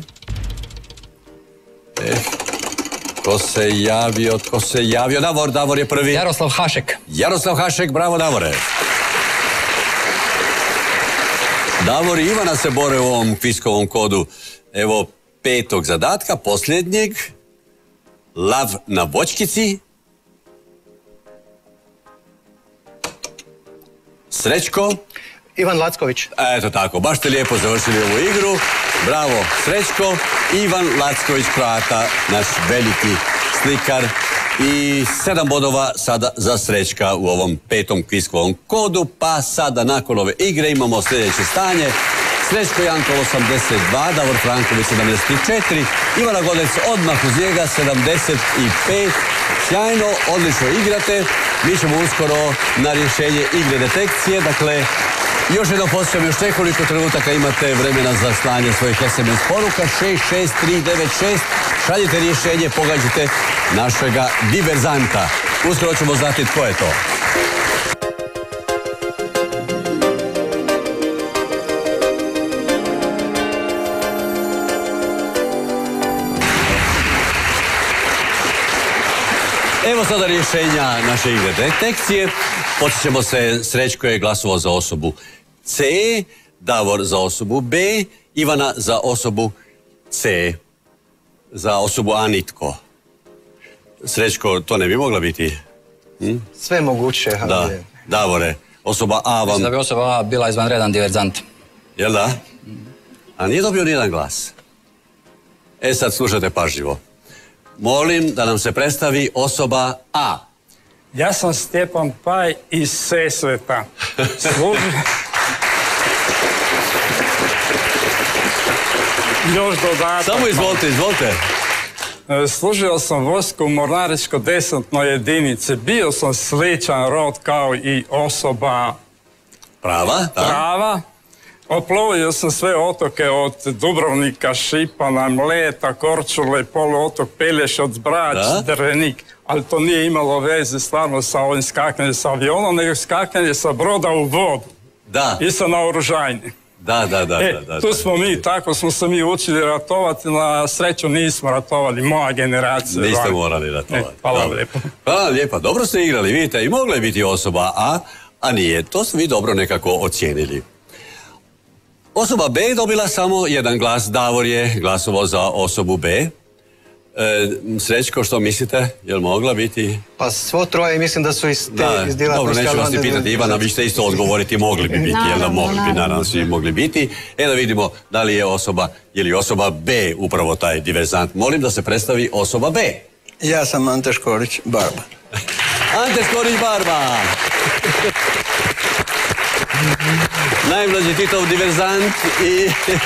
Tko se javio? Davor je prvi. Jaroslav Hašek. Jaroslav Hašek, bravo Davore. Davor i Ivana se bore u ovom kviskovom kodu. Evo petog zadatka, posljednjeg. Lav na voćkici. Srećko. Ivan Lacković. Eto tako, baš ste lijepo završili ovu igru. Bravo, Srećko. Ivan Lacković, Kroata, naš veliki slikar. I 7 bodova sada za Srećka u ovom petom kviskovom kodu. Pa sada nakon ove igre imamo sljedeće stanje. Srećko Janko 82, Davor Franković 74, Ivana Godec odmah uz njega 75. Sjajno, odlično igrate. Mi ćemo uskoro na rješenje igre detekcije. Dakle, još jednom podsjećam, još nekoliko trenutaka imate vremena za slanje svojih SMS poruka. 66396. Šaljite rješenje, pogađajte našega diverzanta. Uskoro ćemo znati tko je to. Evo sada rješenja naše igre detekcije. Podsjećamo se, Srećko je glasovao za osobu C, Davor za osobu B, Ivana za osobu C, za osobu A nitko. Srećko, to ne bi mogla biti? Sve moguće. Da, Davore, osoba A vam... Mislim da bi osoba A bila izvanredan diverzant. Jel da? A nije dobio nijedan glas. Sad slušajte pažljivo. Molim da nam se predstavi osoba A. Ja sam Stjepan Paj iz Sesveta. Još dodatak. Samo izvolite. Služio sam vojsku u mornaričko-desantnoj jedinici. Bio sam sličan rod kao i osoba prava. Oplovio sam sve otoke od Dubrovnika, Šipana, Mleta, Korčule, poluotok Pelješac, Brač, Drvenik. Ali to nije imalo veze stvarno sa ovim skakanjem sa avionom, nego skakanje sa broda u vodu. Da. I sa naoružanjem. Da. Tu smo mi, tako smo se mi učili ratovati, na sreću nismo ratovali, moja generacija. Niste morali ratovati. Hvala lijepo. Hvala lijepa, dobro ste igrali, vidite, i mogla je biti osoba A, a nije. To ste vi dobro nekako ocijenili. Osoba B je dobila samo jedan glas, Davor je glasovao za osobu B. Srećko, što mislite? Je li mogla biti? Pa svo troje mislim da su iz djelatnosti. Dobro, neću vas ti pitati, Ivana, vi ćete isto odgovoriti, mogli bi biti, jel da mogli bi, naravno svi mogli biti. Da vidimo da li je osoba B upravo taj diverzant. Molim da se predstavi osoba B. Ja sam Ante Škorić, Barba. Ante Škorić, Barba! Najmlađi Titov diverzant i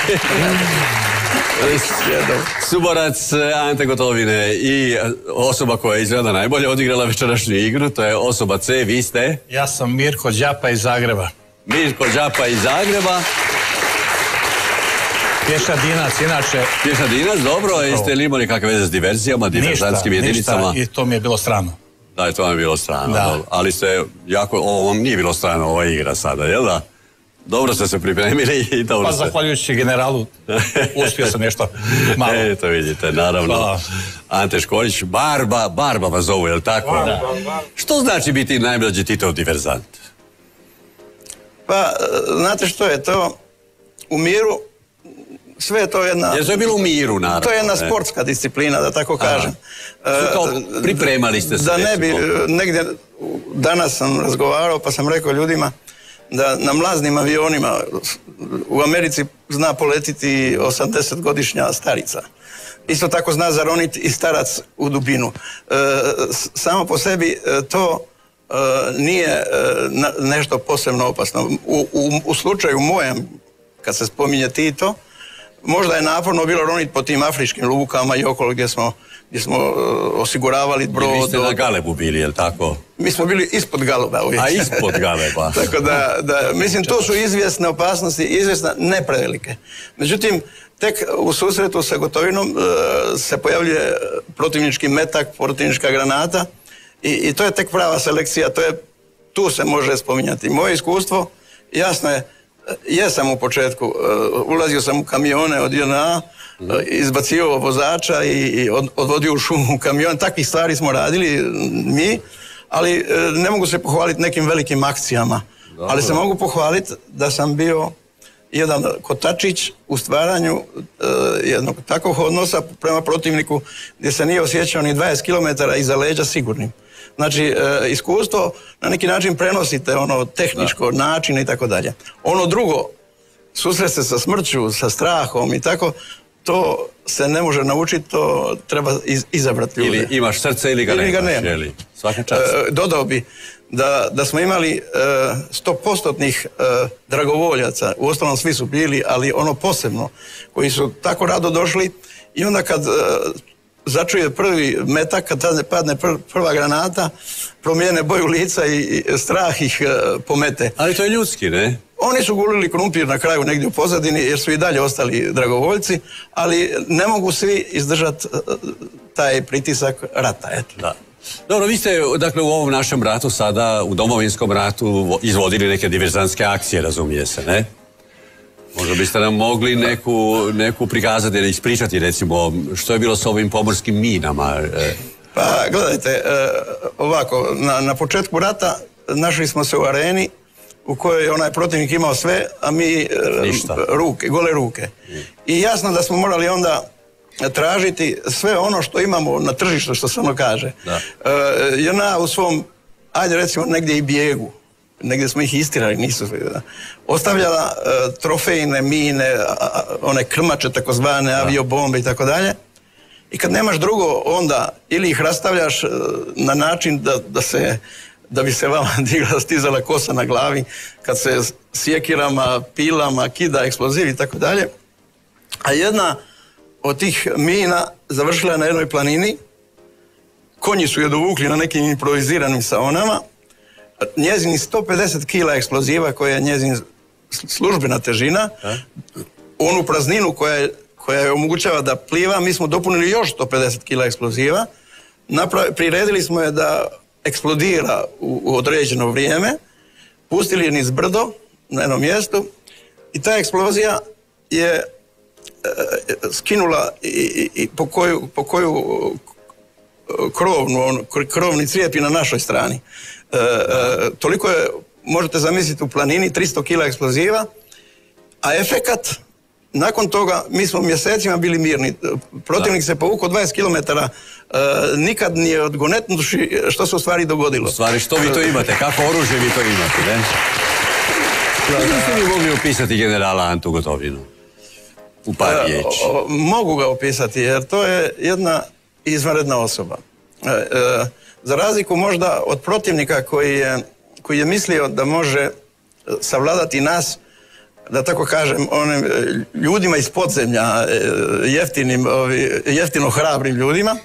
suborac Ante Gotovine i osoba koja je izgleda najbolje odigrala večerašnju igru, to je osoba C, vi ste? Ja sam Mirko Đapa iz Zagreba. Mirko Đapa iz Zagreba. Pješadinac, inače... Pješadinac, dobro, jeste li imali kakve veze s diverzijama, diverzantskim jedinicama? Ništa, i to mi je bilo strano. Da, to vam je bilo strano, ali ste jako, ovo vam nije bilo strano, ova igra sada, jel da? Dobro ste se pripremili i dobro ste... Pa zahvaljujući generalu uspio sam nešto malo. Eto vidite, naravno. Hvala. Ante Škorić, Barba vas zovu, jel tako? Da. Što znači biti najmlađi Titov diverzant? Pa, znate što je to? U miru, sve je to jedna... Jer to je bilo u miru, naravno. To je jedna sportska disciplina, da tako kažem. Pripremali ste se. Da ne bi, negdje, danas sam razgovarao pa sam rekao ljudima da na mlaznim avionima u Americi zna poletiti 80-godišnja starica. Isto tako zna zaroniti i starac u dubinu. Samo po sebi to nije nešto posebno opasno. U slučaju mojem, kad se spominje Tito, možda je naporno bilo roniti po tim afričkim lukama i okolo gdje smo osiguravali brod. Vi ste na Galebu bili, je li tako? Mi smo bili ispod Galeba uvijek. A ispod Galeba. Tako da, mislim, to su izvjesne opasnosti, izvjesne, ne prevelike. Međutim, tek u susretu sa Gotovinom se pojavljuje protivnički metak, protivnička granata i to je tek prava selekcija, tu se može spominjati. Moje iskustvo, jasno je, jesam u početku, ulazio sam u kamione od JNA, izbacivao vozača i odvodio u šumu kamion, takvih stvari smo radili mi, ali ne mogu se pohvaliti nekim velikim akcijama. Dobro. Ali se mogu pohvaliti da sam bio jedan kotačić u stvaranju jednog takvog odnosa prema protivniku gdje se nije osjećao ni 20 km iza leđa sigurnim. Znači, iskustvo na neki način prenosite ono tehničko, načine i tako dalje. Ono drugo, susret se sa smrću, sa strahom i tako, to se ne može naučiti, to treba izabrati ljude. Ili imaš srce ili ga nemaš, jeli? Svaka čast. Dodao bi da smo imali 100% dragovoljaca, uostalom svi su bili, ali ono posebno, koji su tako rado došli i onda kad začuje prvi metak, kad padne prva granata, promijene boju lica i strah ih pomete. Ali to je ljudski, ne? Oni su gulili krumpir na kraju negdje u pozadini jer su i dalje ostali dragovoljci, ali ne mogu svi izdržati taj pritisak rata, eto. Da. Dobro, vi ste, dakle, u ovom našem ratu sada, u domovinskom ratu, izvodili neke diverzantske akcije, razumije se, ne? Možda biste nam mogli neku prikazati ili ispričati, recimo, što je bilo s ovim pomorskim minama? Pa, gledajte, ovako, na početku rata našli smo se u areni u kojoj je onaj protivnik imao sve, a mi gole ruke. I jasno da smo morali onda tražiti sve ono što imamo na tržištu, što se ono kaže. JNA u svom, ajde recimo, negdje i bijegu, negdje smo ih istirali, nisu ostavljala trofejne mine, one krmače takozvane, aviobombe i tako dalje. I kad nemaš drugo, onda ili ih rastavljaš na način da bi se vama stizala kosa na glavi, kad se sjekirama, pilama kida eksploziv i tako dalje. A jedna od tih mina završila je na jednoj planini, konji su je dovukli na nekim improviziranim saonama, njezini 150 kila eksploziva koja je njezin službena težina, onu prazninu koja je omogućava da pliva, mi smo dopunili još 150 kila eksploziva, priredili smo je da eksplodira u određeno vrijeme, pustili je niz brdo na jednom mjestu i ta eksplozija je skinula i po koju krovni crijep i na našoj strani. Toliko je, možete zamisliti, u planini 300 kila eksploziva, a efekat nakon toga, mi smo mjesecima bili mirni. Protivnik se povukao 20 km, nikad nije odgonetnuši što se u stvari dogodilo. U stvari, što vi to imate? Kako oružje vi to imate, ne? Niste li mogli opisati generala Antu Gotovinu? U par riječi. Mogu ga opisati, jer to je jedna izvanredna osoba. Za razliku možda od protivnika koji je mislio da može savladati nas, da tako kažem, onim ljudima iz podzemlja, jeftino hrabrim ljudima,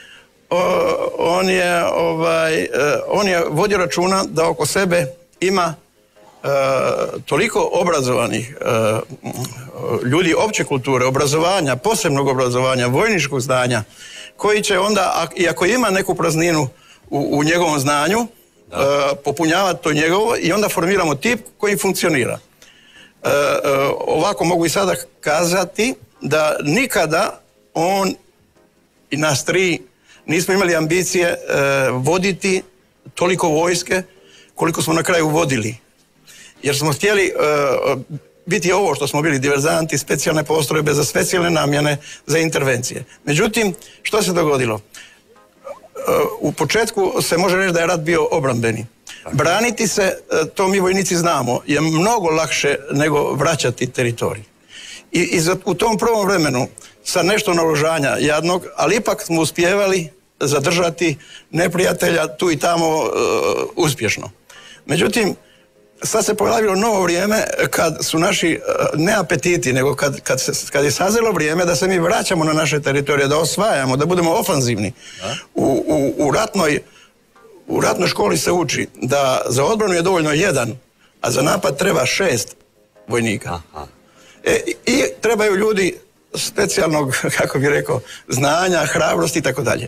on je vodio računa da oko sebe ima toliko obrazovanih ljudi opće kulture, obrazovanja, posebnog obrazovanja, vojničkog znanja, koji će onda, i ako ima neku prazninu u njegovom znanju, popunjavati to njegovo i onda formiramo tip koji funkcionira. Ovako mogu i sada kazati da nikada on i nas tri nismo imali ambicije voditi toliko vojske koliko smo na kraju vodili. Jer smo htjeli biti ovo što smo bili, diverzanti, specijalne postrojbe za specijalne namjene, za intervencije. Međutim, što se dogodilo? U početku se može reći da je rat bio obrambeni. Braniti se, to mi vojnici znamo, je mnogo lakše nego vraćati teritorij. I u tom prvom vremenu, sa nešto naoružanja jadnog, ali ipak smo uspijevali zadržati neprijatelja tu i tamo uspješno. Međutim, sad se pojavilo novo vrijeme kad su naši, ne apetiti, nego kad je sazrelo vrijeme da se mi vraćamo na naše teritorije, da osvajamo, da budemo ofanzivni. U ratnoj školi se uči da za odbranu je dovoljno 1, a za napad treba 6 vojnika. I trebaju ljudi specijalnog, kako bih rekao, znanja, hrabrosti i tako dalje.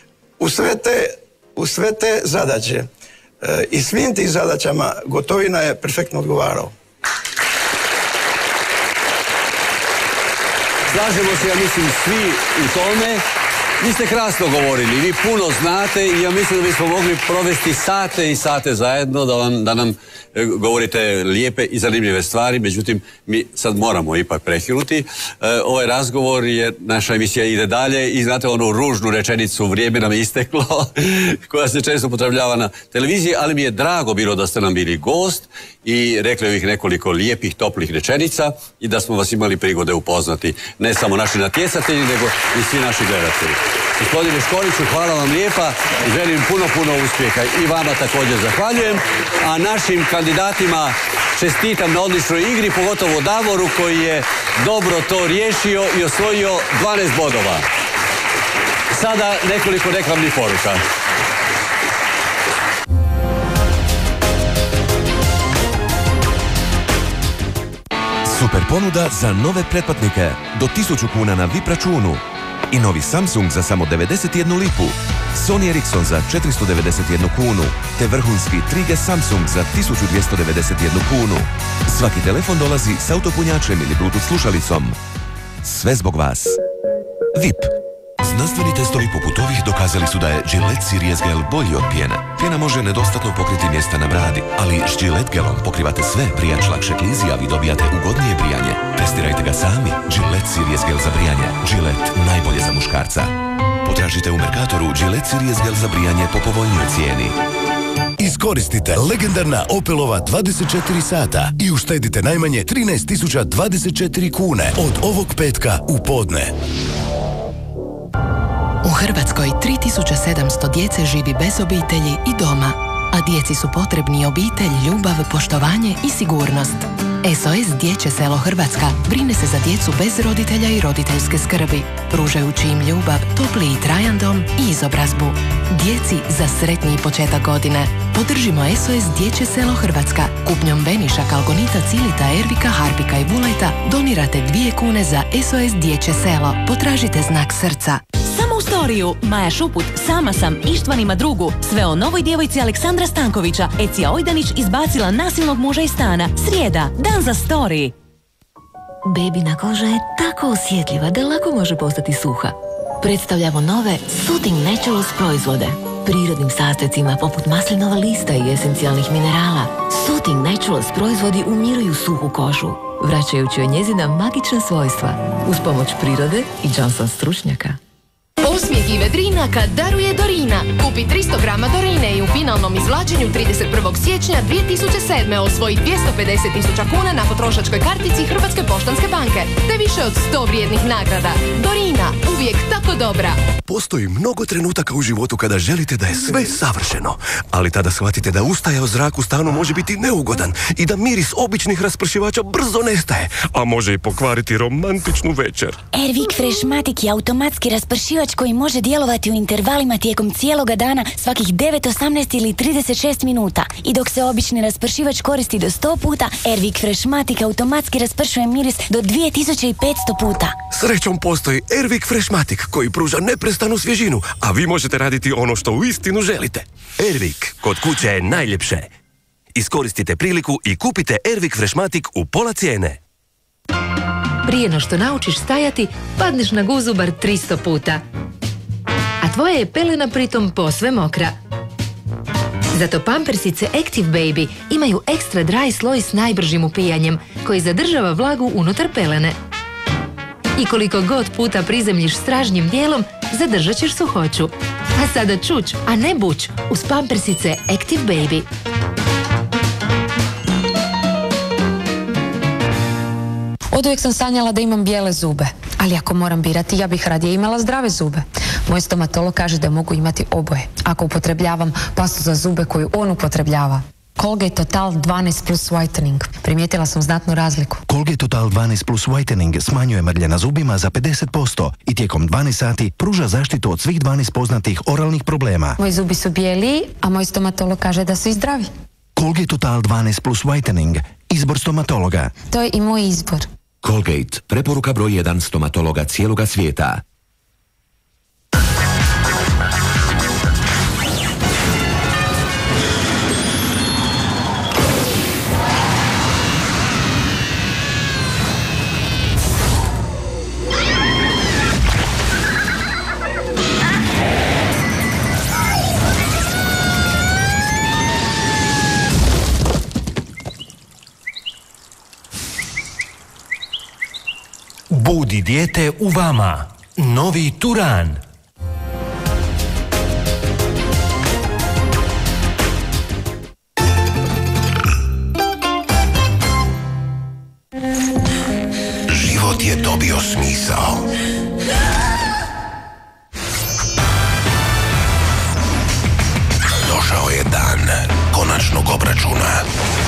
U sve te zadaće i svim tim zadaćama Gotovina je perfektno odgovarao. Slažemo se, ja mislim, svi u tome. Vi ste krasno govorili, vi puno znate i ja mislim da bismo mogli provesti sate i sate zajedno, da nam govorite lijepe i zanimljive stvari, međutim, mi sad moramo ipak prekinuti. Ovaj razgovor je, naša emisija ide dalje i znate onu ružnu rečenicu, vrijeme nam je isteklo, koja se često upotrebljava na televiziji, ali mi je drago bilo da ste nam bili gost i rekli ovih nekoliko lijepih, toplih rečenica i da smo vas imali prigode upoznati, ne samo naši natjecatelji, nego i svi naši gledatelji. Gospodine Škoriću, hvala vam lijepa i želim puno uspjeha i vama također zahvaljujem, a našim kandidatima čestitam na odličnoj igri, pogotovo Davoru koji je dobro to riješio i osvojio 12 bodova. Sada nekoliko reklamnih poruka. Super ponuda za nove pretplatnike. Do 1000 kuna na VIP računu. I novi Samsung za samo 91 lipu. Sony Ericsson za 491 kunu. Te vrhunski 3G Samsung za 1291 kunu. Svaki telefon dolazi s autopunjačem ili Bluetooth slušalicom. Sve zbog vas. VIP. Znanstveni testovi poput ovih dokazali su da je Gillette Series Gel bolji od pjene. Pjena može nedostatno pokriti mjesta na bradi, ali s Gillette Gelom pokrivate sve, brijač lakše klizi, a vi dobijate ugodnije brijanje. Testirajte ga sami. Gillette Series Gel za brijanje. Gillette, najbolje za muškarca. Potražite u Mercatoru Gillette Series Gel za brijanje po povoljnijoj cijeni. Iskoristite legendarna Opelova 24 sata i uštedite najmanje 13.024 kune od ovog petka u podne. U Hrvatskoj 3700 djece živi bez obitelji i doma, a djeci su potrebni obitelj, ljubav, poštovanje i sigurnost. SOS Dječje selo Hrvatska brine se za djecu bez roditelja i roditeljske skrbi, pružajući im ljubav, topli i trajan dom i izobrazbu. Djeci za sretniji početak godine. Podržimo SOS Dječje selo Hrvatska. Kupnjom Beniša, Kalgonita, Cilita, Ervika, Harpika i Buleta donirate 2 kune za SOS Dječje selo. Potražite znak srca. Samo u storiju. Maja Šuput, Sama sam, Ištvan ima drugu. Sve o novoj djevojci Aleksandra Stankovića. Ecija Ojdanić izbacila nasilnog muža iz stana. Srijeda, dan za story. Bebina koža je tako osjetljiva da lako može postati suha. Predstavljamo nove Soothing Naturals proizvode. Prirodnim sastojcima poput maslinova lista i esencijalnih minerala. Soothing Naturals proizvodi umiruju suhu kožu, vraćajući joj njezina magična svojstva. Uz pomoć prirode i Johnson stručnjaka. Osmijeh i vedrina kad daruje Dorina. Kupi 300 grama Dorine i u finalnom izvlačenju 31. siječnja 2007. osvoji 250.000 kuna na potrošačkoj kartici Hrvatske poštanske banke. Te više od 100 vrijednih nagrada. Dorina, uvijek tako dobra. Postoji mnogo trenutaka u životu kada želite da je sve savršeno, ali tada shvatite da ustajao zrak u stanu može biti neugodan i da miris običnih raspršivača brzo nestaje, a može i pokvariti romantičnu večer. Airwick Freshmatic je automatski raspršivač koji može djelovati u intervalima tijekom cijeloga dana svakih 9, 18 ili 36 minuta. I dok se obični raspršivač koristi do 100 puta, Airwick Freshmatic automatski raspršuje miris do 2500 puta. Srećom postoji Airwick Freshmatic koji pruža neprestanu svježinu, a vi možete raditi ono što uistinu želite. Airwick, kod kuće je najljepše. Iskoristite priliku i kupite Airwick Freshmatic u pola cijene. Prije no što naučiš stajati, padneš na guzu bar 300 puta. A tvoja je pelena pritom posve mokra. Zato pampersice Active Baby imaju ekstra dry sloj s najbržim upijanjem, koji zadržava vlagu unutar pelene. I koliko god puta prizemljiš stražnjim dijelom, zadržat ćeš suhoću. A sada čuč, a ne buć, uz pampersice Active Baby. Oduvijek sam sanjala da imam bijele zube, ali ako moram birati, ja bih radije imala zdrave zube. Moj stomatolog kaže da mogu imati oboje, ako upotrebljavam pastu za zube koju on upotrebljava. Colgate Total 12 Plus Whitening. Primijetila sam znatnu razliku. Colgate Total 12 Plus Whitening smanjuje mrlje na zubima za 50% i tijekom 12 sati pruža zaštitu od svih 12 poznatih oralnih problema. Moji zubi su bijeli, a moj stomatolog kaže da su i zdravi. Colgate Total 12 Plus Whitening. Izbor stomatologa. To je i moj izbor. Colgate, preporuka broj 1 stomatologa cijeloga svijeta. Budi dijete u vama. Novi Turan. Život je dobio smisao. Došao je dan konačnog obračuna.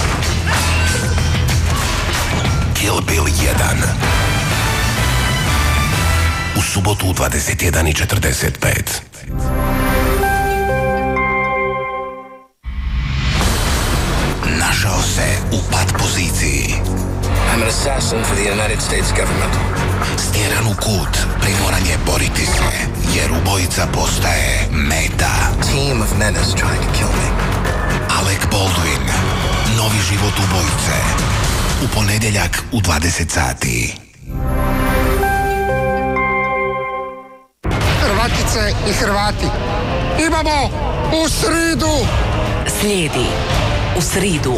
Kill Bill 1. U subotu u 21:45. Našao se u pat poziciji. I'm an assassin for the United States government. Stjeran u kut, primoran je boriti se, jer ubojica postaje meta. Team of menace trying to kill me. Alec Baldwin, novi život ubojice. U ponedjeljak u 20 sati. i Hrvati. Imamo u sridu. Slijedi u sridu.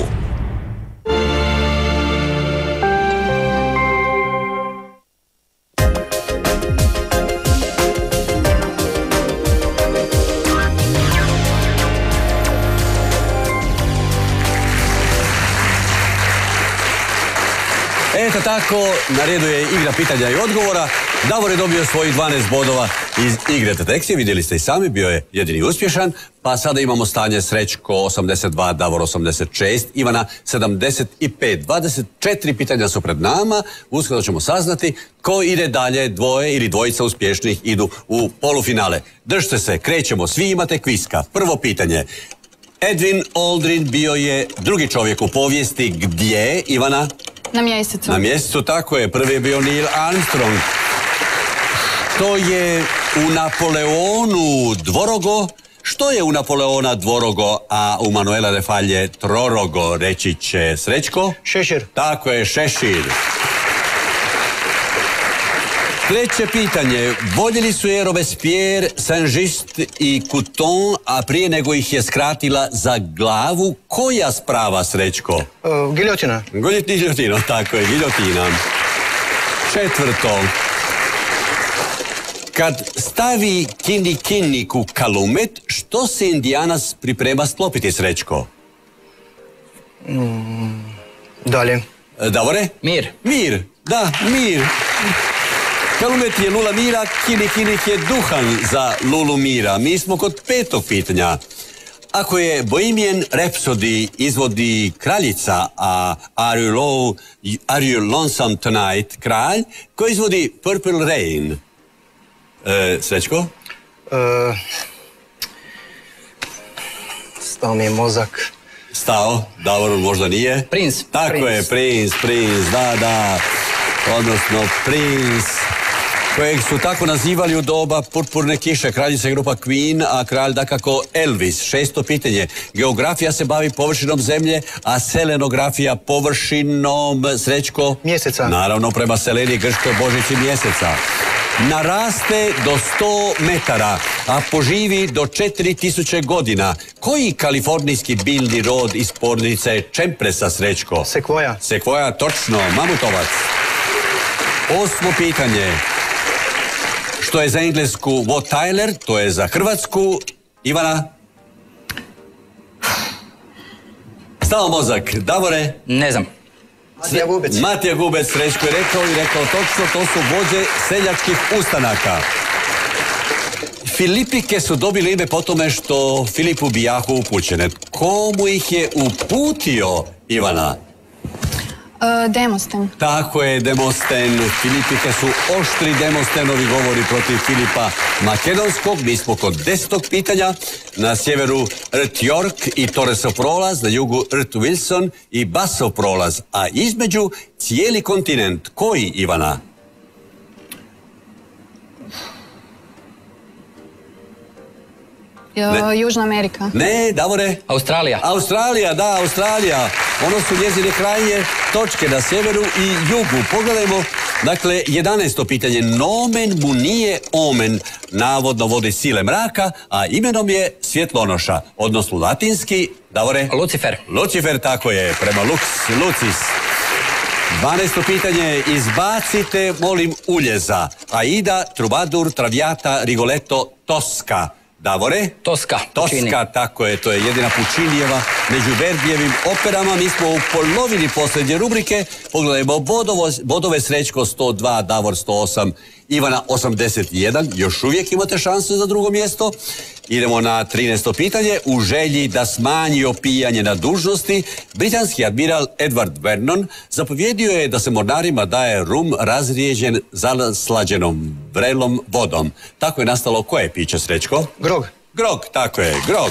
Eto tako, na redu je igra pitanja i odgovora. Davor je dobio svojih 12 bodova iz igre detekcije. Vidjeli ste i sami, bio je jedini uspješan. Pa sada imamo stanje Srećko 82, Davor 86, Ivana 75. 24 pitanja su pred nama. Uskoro ćemo saznati ko ide dalje, dvoje ili dvojica uspješnih idu u polufinale. Držite se, krećemo, svi imate kviska. Prvo pitanje. Edwin Aldrin bio je drugi čovjek u povijesti gdje, Ivana? Na mjesecu. Na mjesecu, tako je. Prvi je bio Neil Armstrong. Što je u Napoleonu dvorogo? Što je u Napoleona dvorogo, a u Manuela Refalje trorogo, reći će Srećko? Šešir. Tako je, šešir. Treće pitanje. Voljeli su je Robespierre, Saint-Just i Couthon, a prije nego ih je skratila za glavu. Koja sprava, Srećko? Giljotina. Giljotina, tako je, giljotina. Četvrto. Kad stavi kinnik u kalumet, što se Indijanac priprema sklopiti, Srećko? Dalje. Davore? Mir. Mir, da, mir. Kalumet je lula mira, kinik je duhan za lulu mira. Mi smo kod petog pitanja. Ako je Bohemian Rhapsody izvodi kraljica, a Are You Lonesome Tonight kralj, ko izvodi Purple Rain? Srećko? Stao mi je mozak. Stao? Davor možda nije? Prince. Tako je, Prince, da. Odnosno Prince, kojeg su tako nazivali u doba purpurne kiše, kraljica grupa Queen, a kralj dakako Elvis. Šesto pitanje. Geografija se bavi površinom zemlje, a selenografija površinom, Srećko? Mjeseca. Naravno, prema Seleni, grčkoj božici mjeseca. Naraste do 100 metara, a poživi do 4000 godina. Koji kalifornijski biljni rod iz porodice čempresa, Srećko? Sekvoja. Sekvoja, točno. Mamutovac. Osmo pitanje. Što je za englesku What Tyler, to je za hrvatsku, Ivana? Stao mozak. Davore? Ne znam. Matija Gubec, Srećko je rekao točno, to su vođe seljačkih ustanaka. Filipike su dobili ime po tome što Filipu bijahu upućene. Komu ih je uputio, Ivana? Demosten. Tako je, Demosten. Filipike su oštri Demostenovi govori protiv Filipa Makedonskog. Mi smo kod 10. pitanja. Na sjeveru rt York i Torresov prolaz, na jugu rt Wilson i Bassov prolaz, a između cijeli kontinent. Koji, Ivana? Južna Amerika. Ne, Davore? Australija. Australija. Ono su njezine krajnje točke na sjeveru i jugu. Pogledajmo, dakle, 11. pitanje. Nomen mu nije omen. Navodno vodi sile mraka, a imenom je svjetlonoša. Odnosno latinski, Davore? Lucifer, tako je. Prema Lucis. 12. pitanje. Izbacite, molim, uljeza. Aida, Trubadur, Traviata, Rigoletto, Tosca. Davore? Toska, tako je, to je jedina Pučinijeva među Verdijevim operama. Mi smo u polovini posljednje rubrike. Pogledajmo bodove, Srećko 102, Davor 108, Ivana 81. Još uvijek imate šansu za drugo mjesto. Idemo na 13. pitanje. U želji da smanji opijanje na dužnosti, britanski admiral Edward Vernon zapovjedio je da se mornarima daje rum razrijeđen zaslađenom vrelom vodom. Tako je nastalo koje piće, Srećko? Grog, tako je, grog.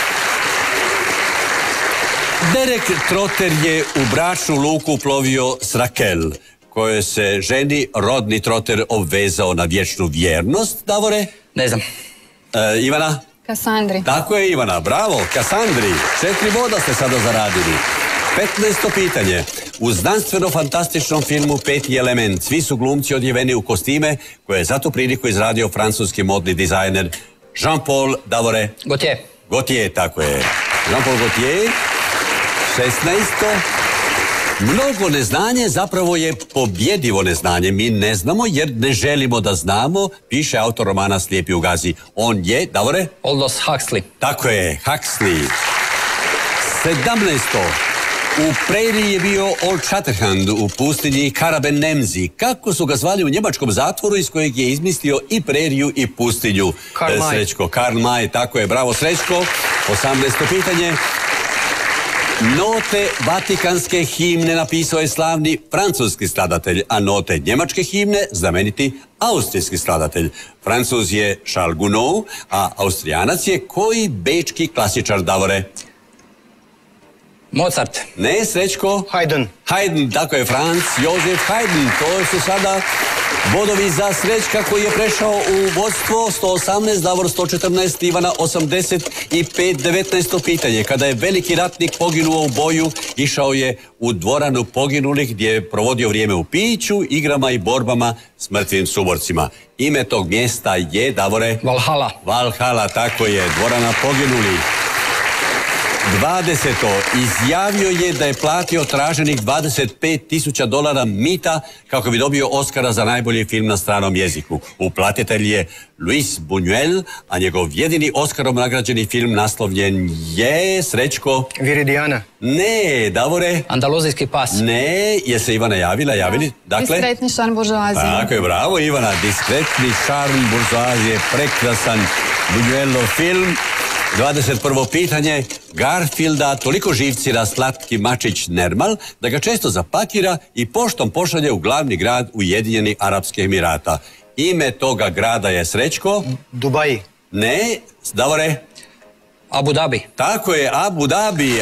Derek Trotter je u bračnu luku plovio s Raquel, kojoj se ženi rodni Trotter obvezao na vječnu vjernost. Davore? Ne znam. Ivana? Kassandri. Tako je, Ivana, bravo, Kassandri. 4 boda ste sada zaradili. 15. pitanje. U znanstveno-fantastičnom filmu Peti element svi su glumci odjeveni u kostime koje je za tu priliku izradio francuski modni dizajner Jean-Paul, Davore? Gaultier. Gaultier, tako je. Jean-Paul Gaultier, 16. Mnogo neznanje zapravo je pobjedivo neznanje. Mi ne znamo jer ne želimo da znamo, piše autor romana Slijepi u Gazi. On je, Davore? Aldous Huxley. Tako je, Huxley. 17. U preriji je bio Old Shatterhand u pustinji Karaben Nemzi. Kako su ga zvali u njemačkom zatvoru iz kojeg je izmislio i preriju i pustinju? Karl May. Srećko, Karl May, tako je, bravo Srećko. 18. pitanje. Note vatikanske himne napisao je slavni francuski skladatelj, a note njemačke himne znameniti austrijski skladatelj. Francuz je Charles Gounod, a Austrijanac je koji bečki klasičar, Davore? Mozart. Ne, Srećko? Haydn. Haydn, tako je, Franz Josef Haydn. To su sada bodovi za Srećka koji je prešao u vodstvo. 118, Davor 114, Ivana 85, 19. pitanje. Kada je veliki ratnik poginuo u boju, išao je u dvoranu poginulih gdje je provodio vrijeme u piću, igrama i borbama s mrtvim suborcima. Ime tog mjesta je, Davore? Valhalla. Valhalla, tako je, dvorana poginulih. 20. Izjavio je da je platio traženih $25,000 mita kako bi dobio Oscara za najbolji film na stranom jeziku. Uplatitelj je Luis Buñuel, a njegov jedini Oskarom nagrađeni film naslovljen je, Srećko? Viridiana. Ne, Davore? Andaluzijski pas. Ne, je se Ivana javili? Dakle? Diskretni šarm buržoazije. Tako je, bravo Ivana, Diskretni šarm buržoazije, prekrasan Buñuelov film. 21. pitanje. Garfielda toliko živcira slatki mačić Nermal da ga često zapakira i poštom pošalje u glavni grad Ujedinjenih Arapskih Emirata. Ime toga grada je, Srećko? Dubai. Ne, Davore? Abu Dhabi. Tako je, Abu Dhabi.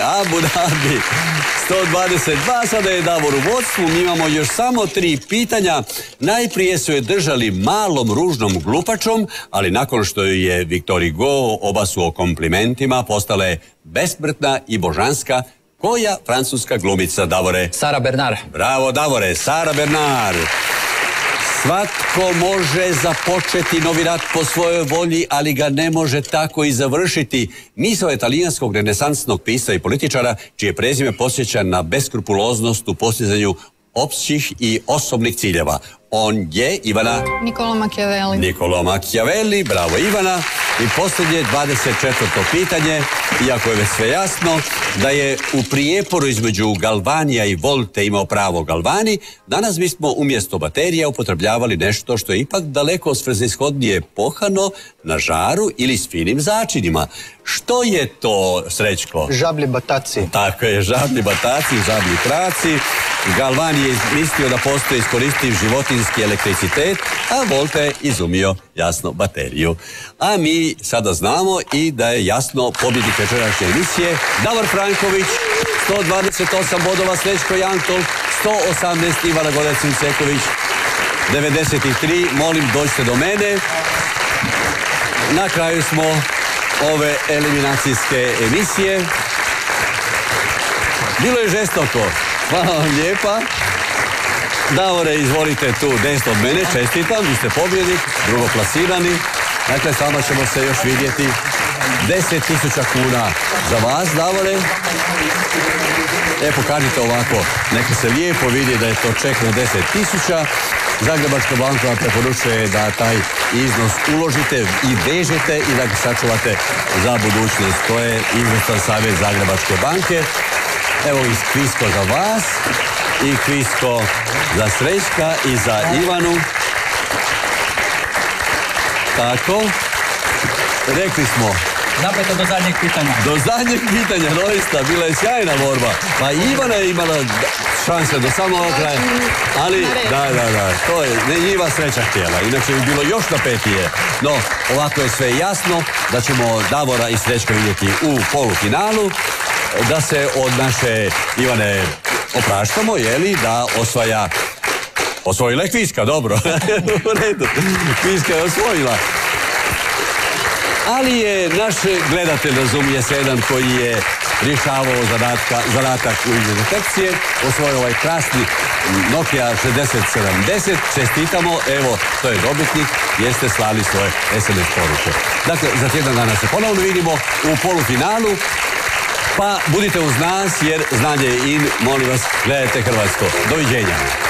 122, sada je Davor u vodstvu, mi imamo još samo 3 pitanja. Najprije su je držali malom ružnom glupačom, ali nakon što je Victor Hugo obasuo komplimentima, postala je besmrtna i božanska. Koja francuska glumica, Davore? Sara Bernard. Bravo, Davore, Sara Bernard. Svatko može započeti novi rat po svojoj volji, ali ga ne može tako i završiti. Misao je talijanskog renesansnog pisca i političara, čije prezime podsjeća na beskrupuloznost u postizanju općih i osobnih ciljeva. On je, Ivana? Niccolo Machiavelli. Niccolo Machiavelli, bravo Ivana. I posljednje, 24. pitanje, iako je već sve jasno, da je u prijeporu između Galvanija i Volte imao pravo Galvani, danas bismo umjesto baterija upotrebljavali nešto što je ipak daleko svrsishodnije pohano, na žaru ili s finim začinima. Što je to, Srećko? Žablji bataci. Tako je, žablji bataci, žablji kraci. Galvan je mislio da postoji iskoristiv životinski elektricitet, a Volta je izumio, jasno, bateriju. A mi sada znamo i da je jasno pobjednik večerašnje emisije Davor Franković, 128 bodova, Srećko Jantol, 118 Ivana Gorec-Vinceković, 93, molim dođite do mene. Na kraju smo ove eliminacijske emisije. Bilo je žestoko. Hvala vam lijepa. Davore, izvolite tu desno od mene, čestitam, vi ste pobjednik, drugoplasirani. Dakle, s vama ćemo se još vidjeti. 10.000 kuna za vas, Davore. Pokažite ovako, neka se lijepo vidi da je to ček na 10.000. Zagrebačka banka vam preporučuje da taj iznos uložite i vežete i da ga sačuvate za budućnost. To je izvrstan savjet Zagrebačke banke. Evo i kvisko za vas i kvisko za Srećka i za Ivanu. Tako. Rekli smo. Napeto do zadnjeg pitanja. Do zadnjeg pitanja, doista, bila je sjajna borba. Pa Ivana je imala šanse do samog kraja. Ali, da, to je njiva Sreća htjela. Inače bi bilo još napetije. No, ovako je sve jasno da ćemo Davora i Srećka vidjeti u polufinalu. Da se od naše Ivane opraštamo, jeli, da osvojila je kviska, dobro. U redu, kviska je osvojila. Ali je naš gledatelj, razumije se, jedan koji je rješavao zadatak u detekcije, osvojio ovaj krasni Nokia 6070. Čestitamo, evo, to je dobitnik, jeste slali svoje SMS poruke. Dakle, za tjedan dana se ponovno vidimo u polufinalu, pa budite uz nas jer znanje je in, molim vas, gledajte Hrvatsko. Doviđenja.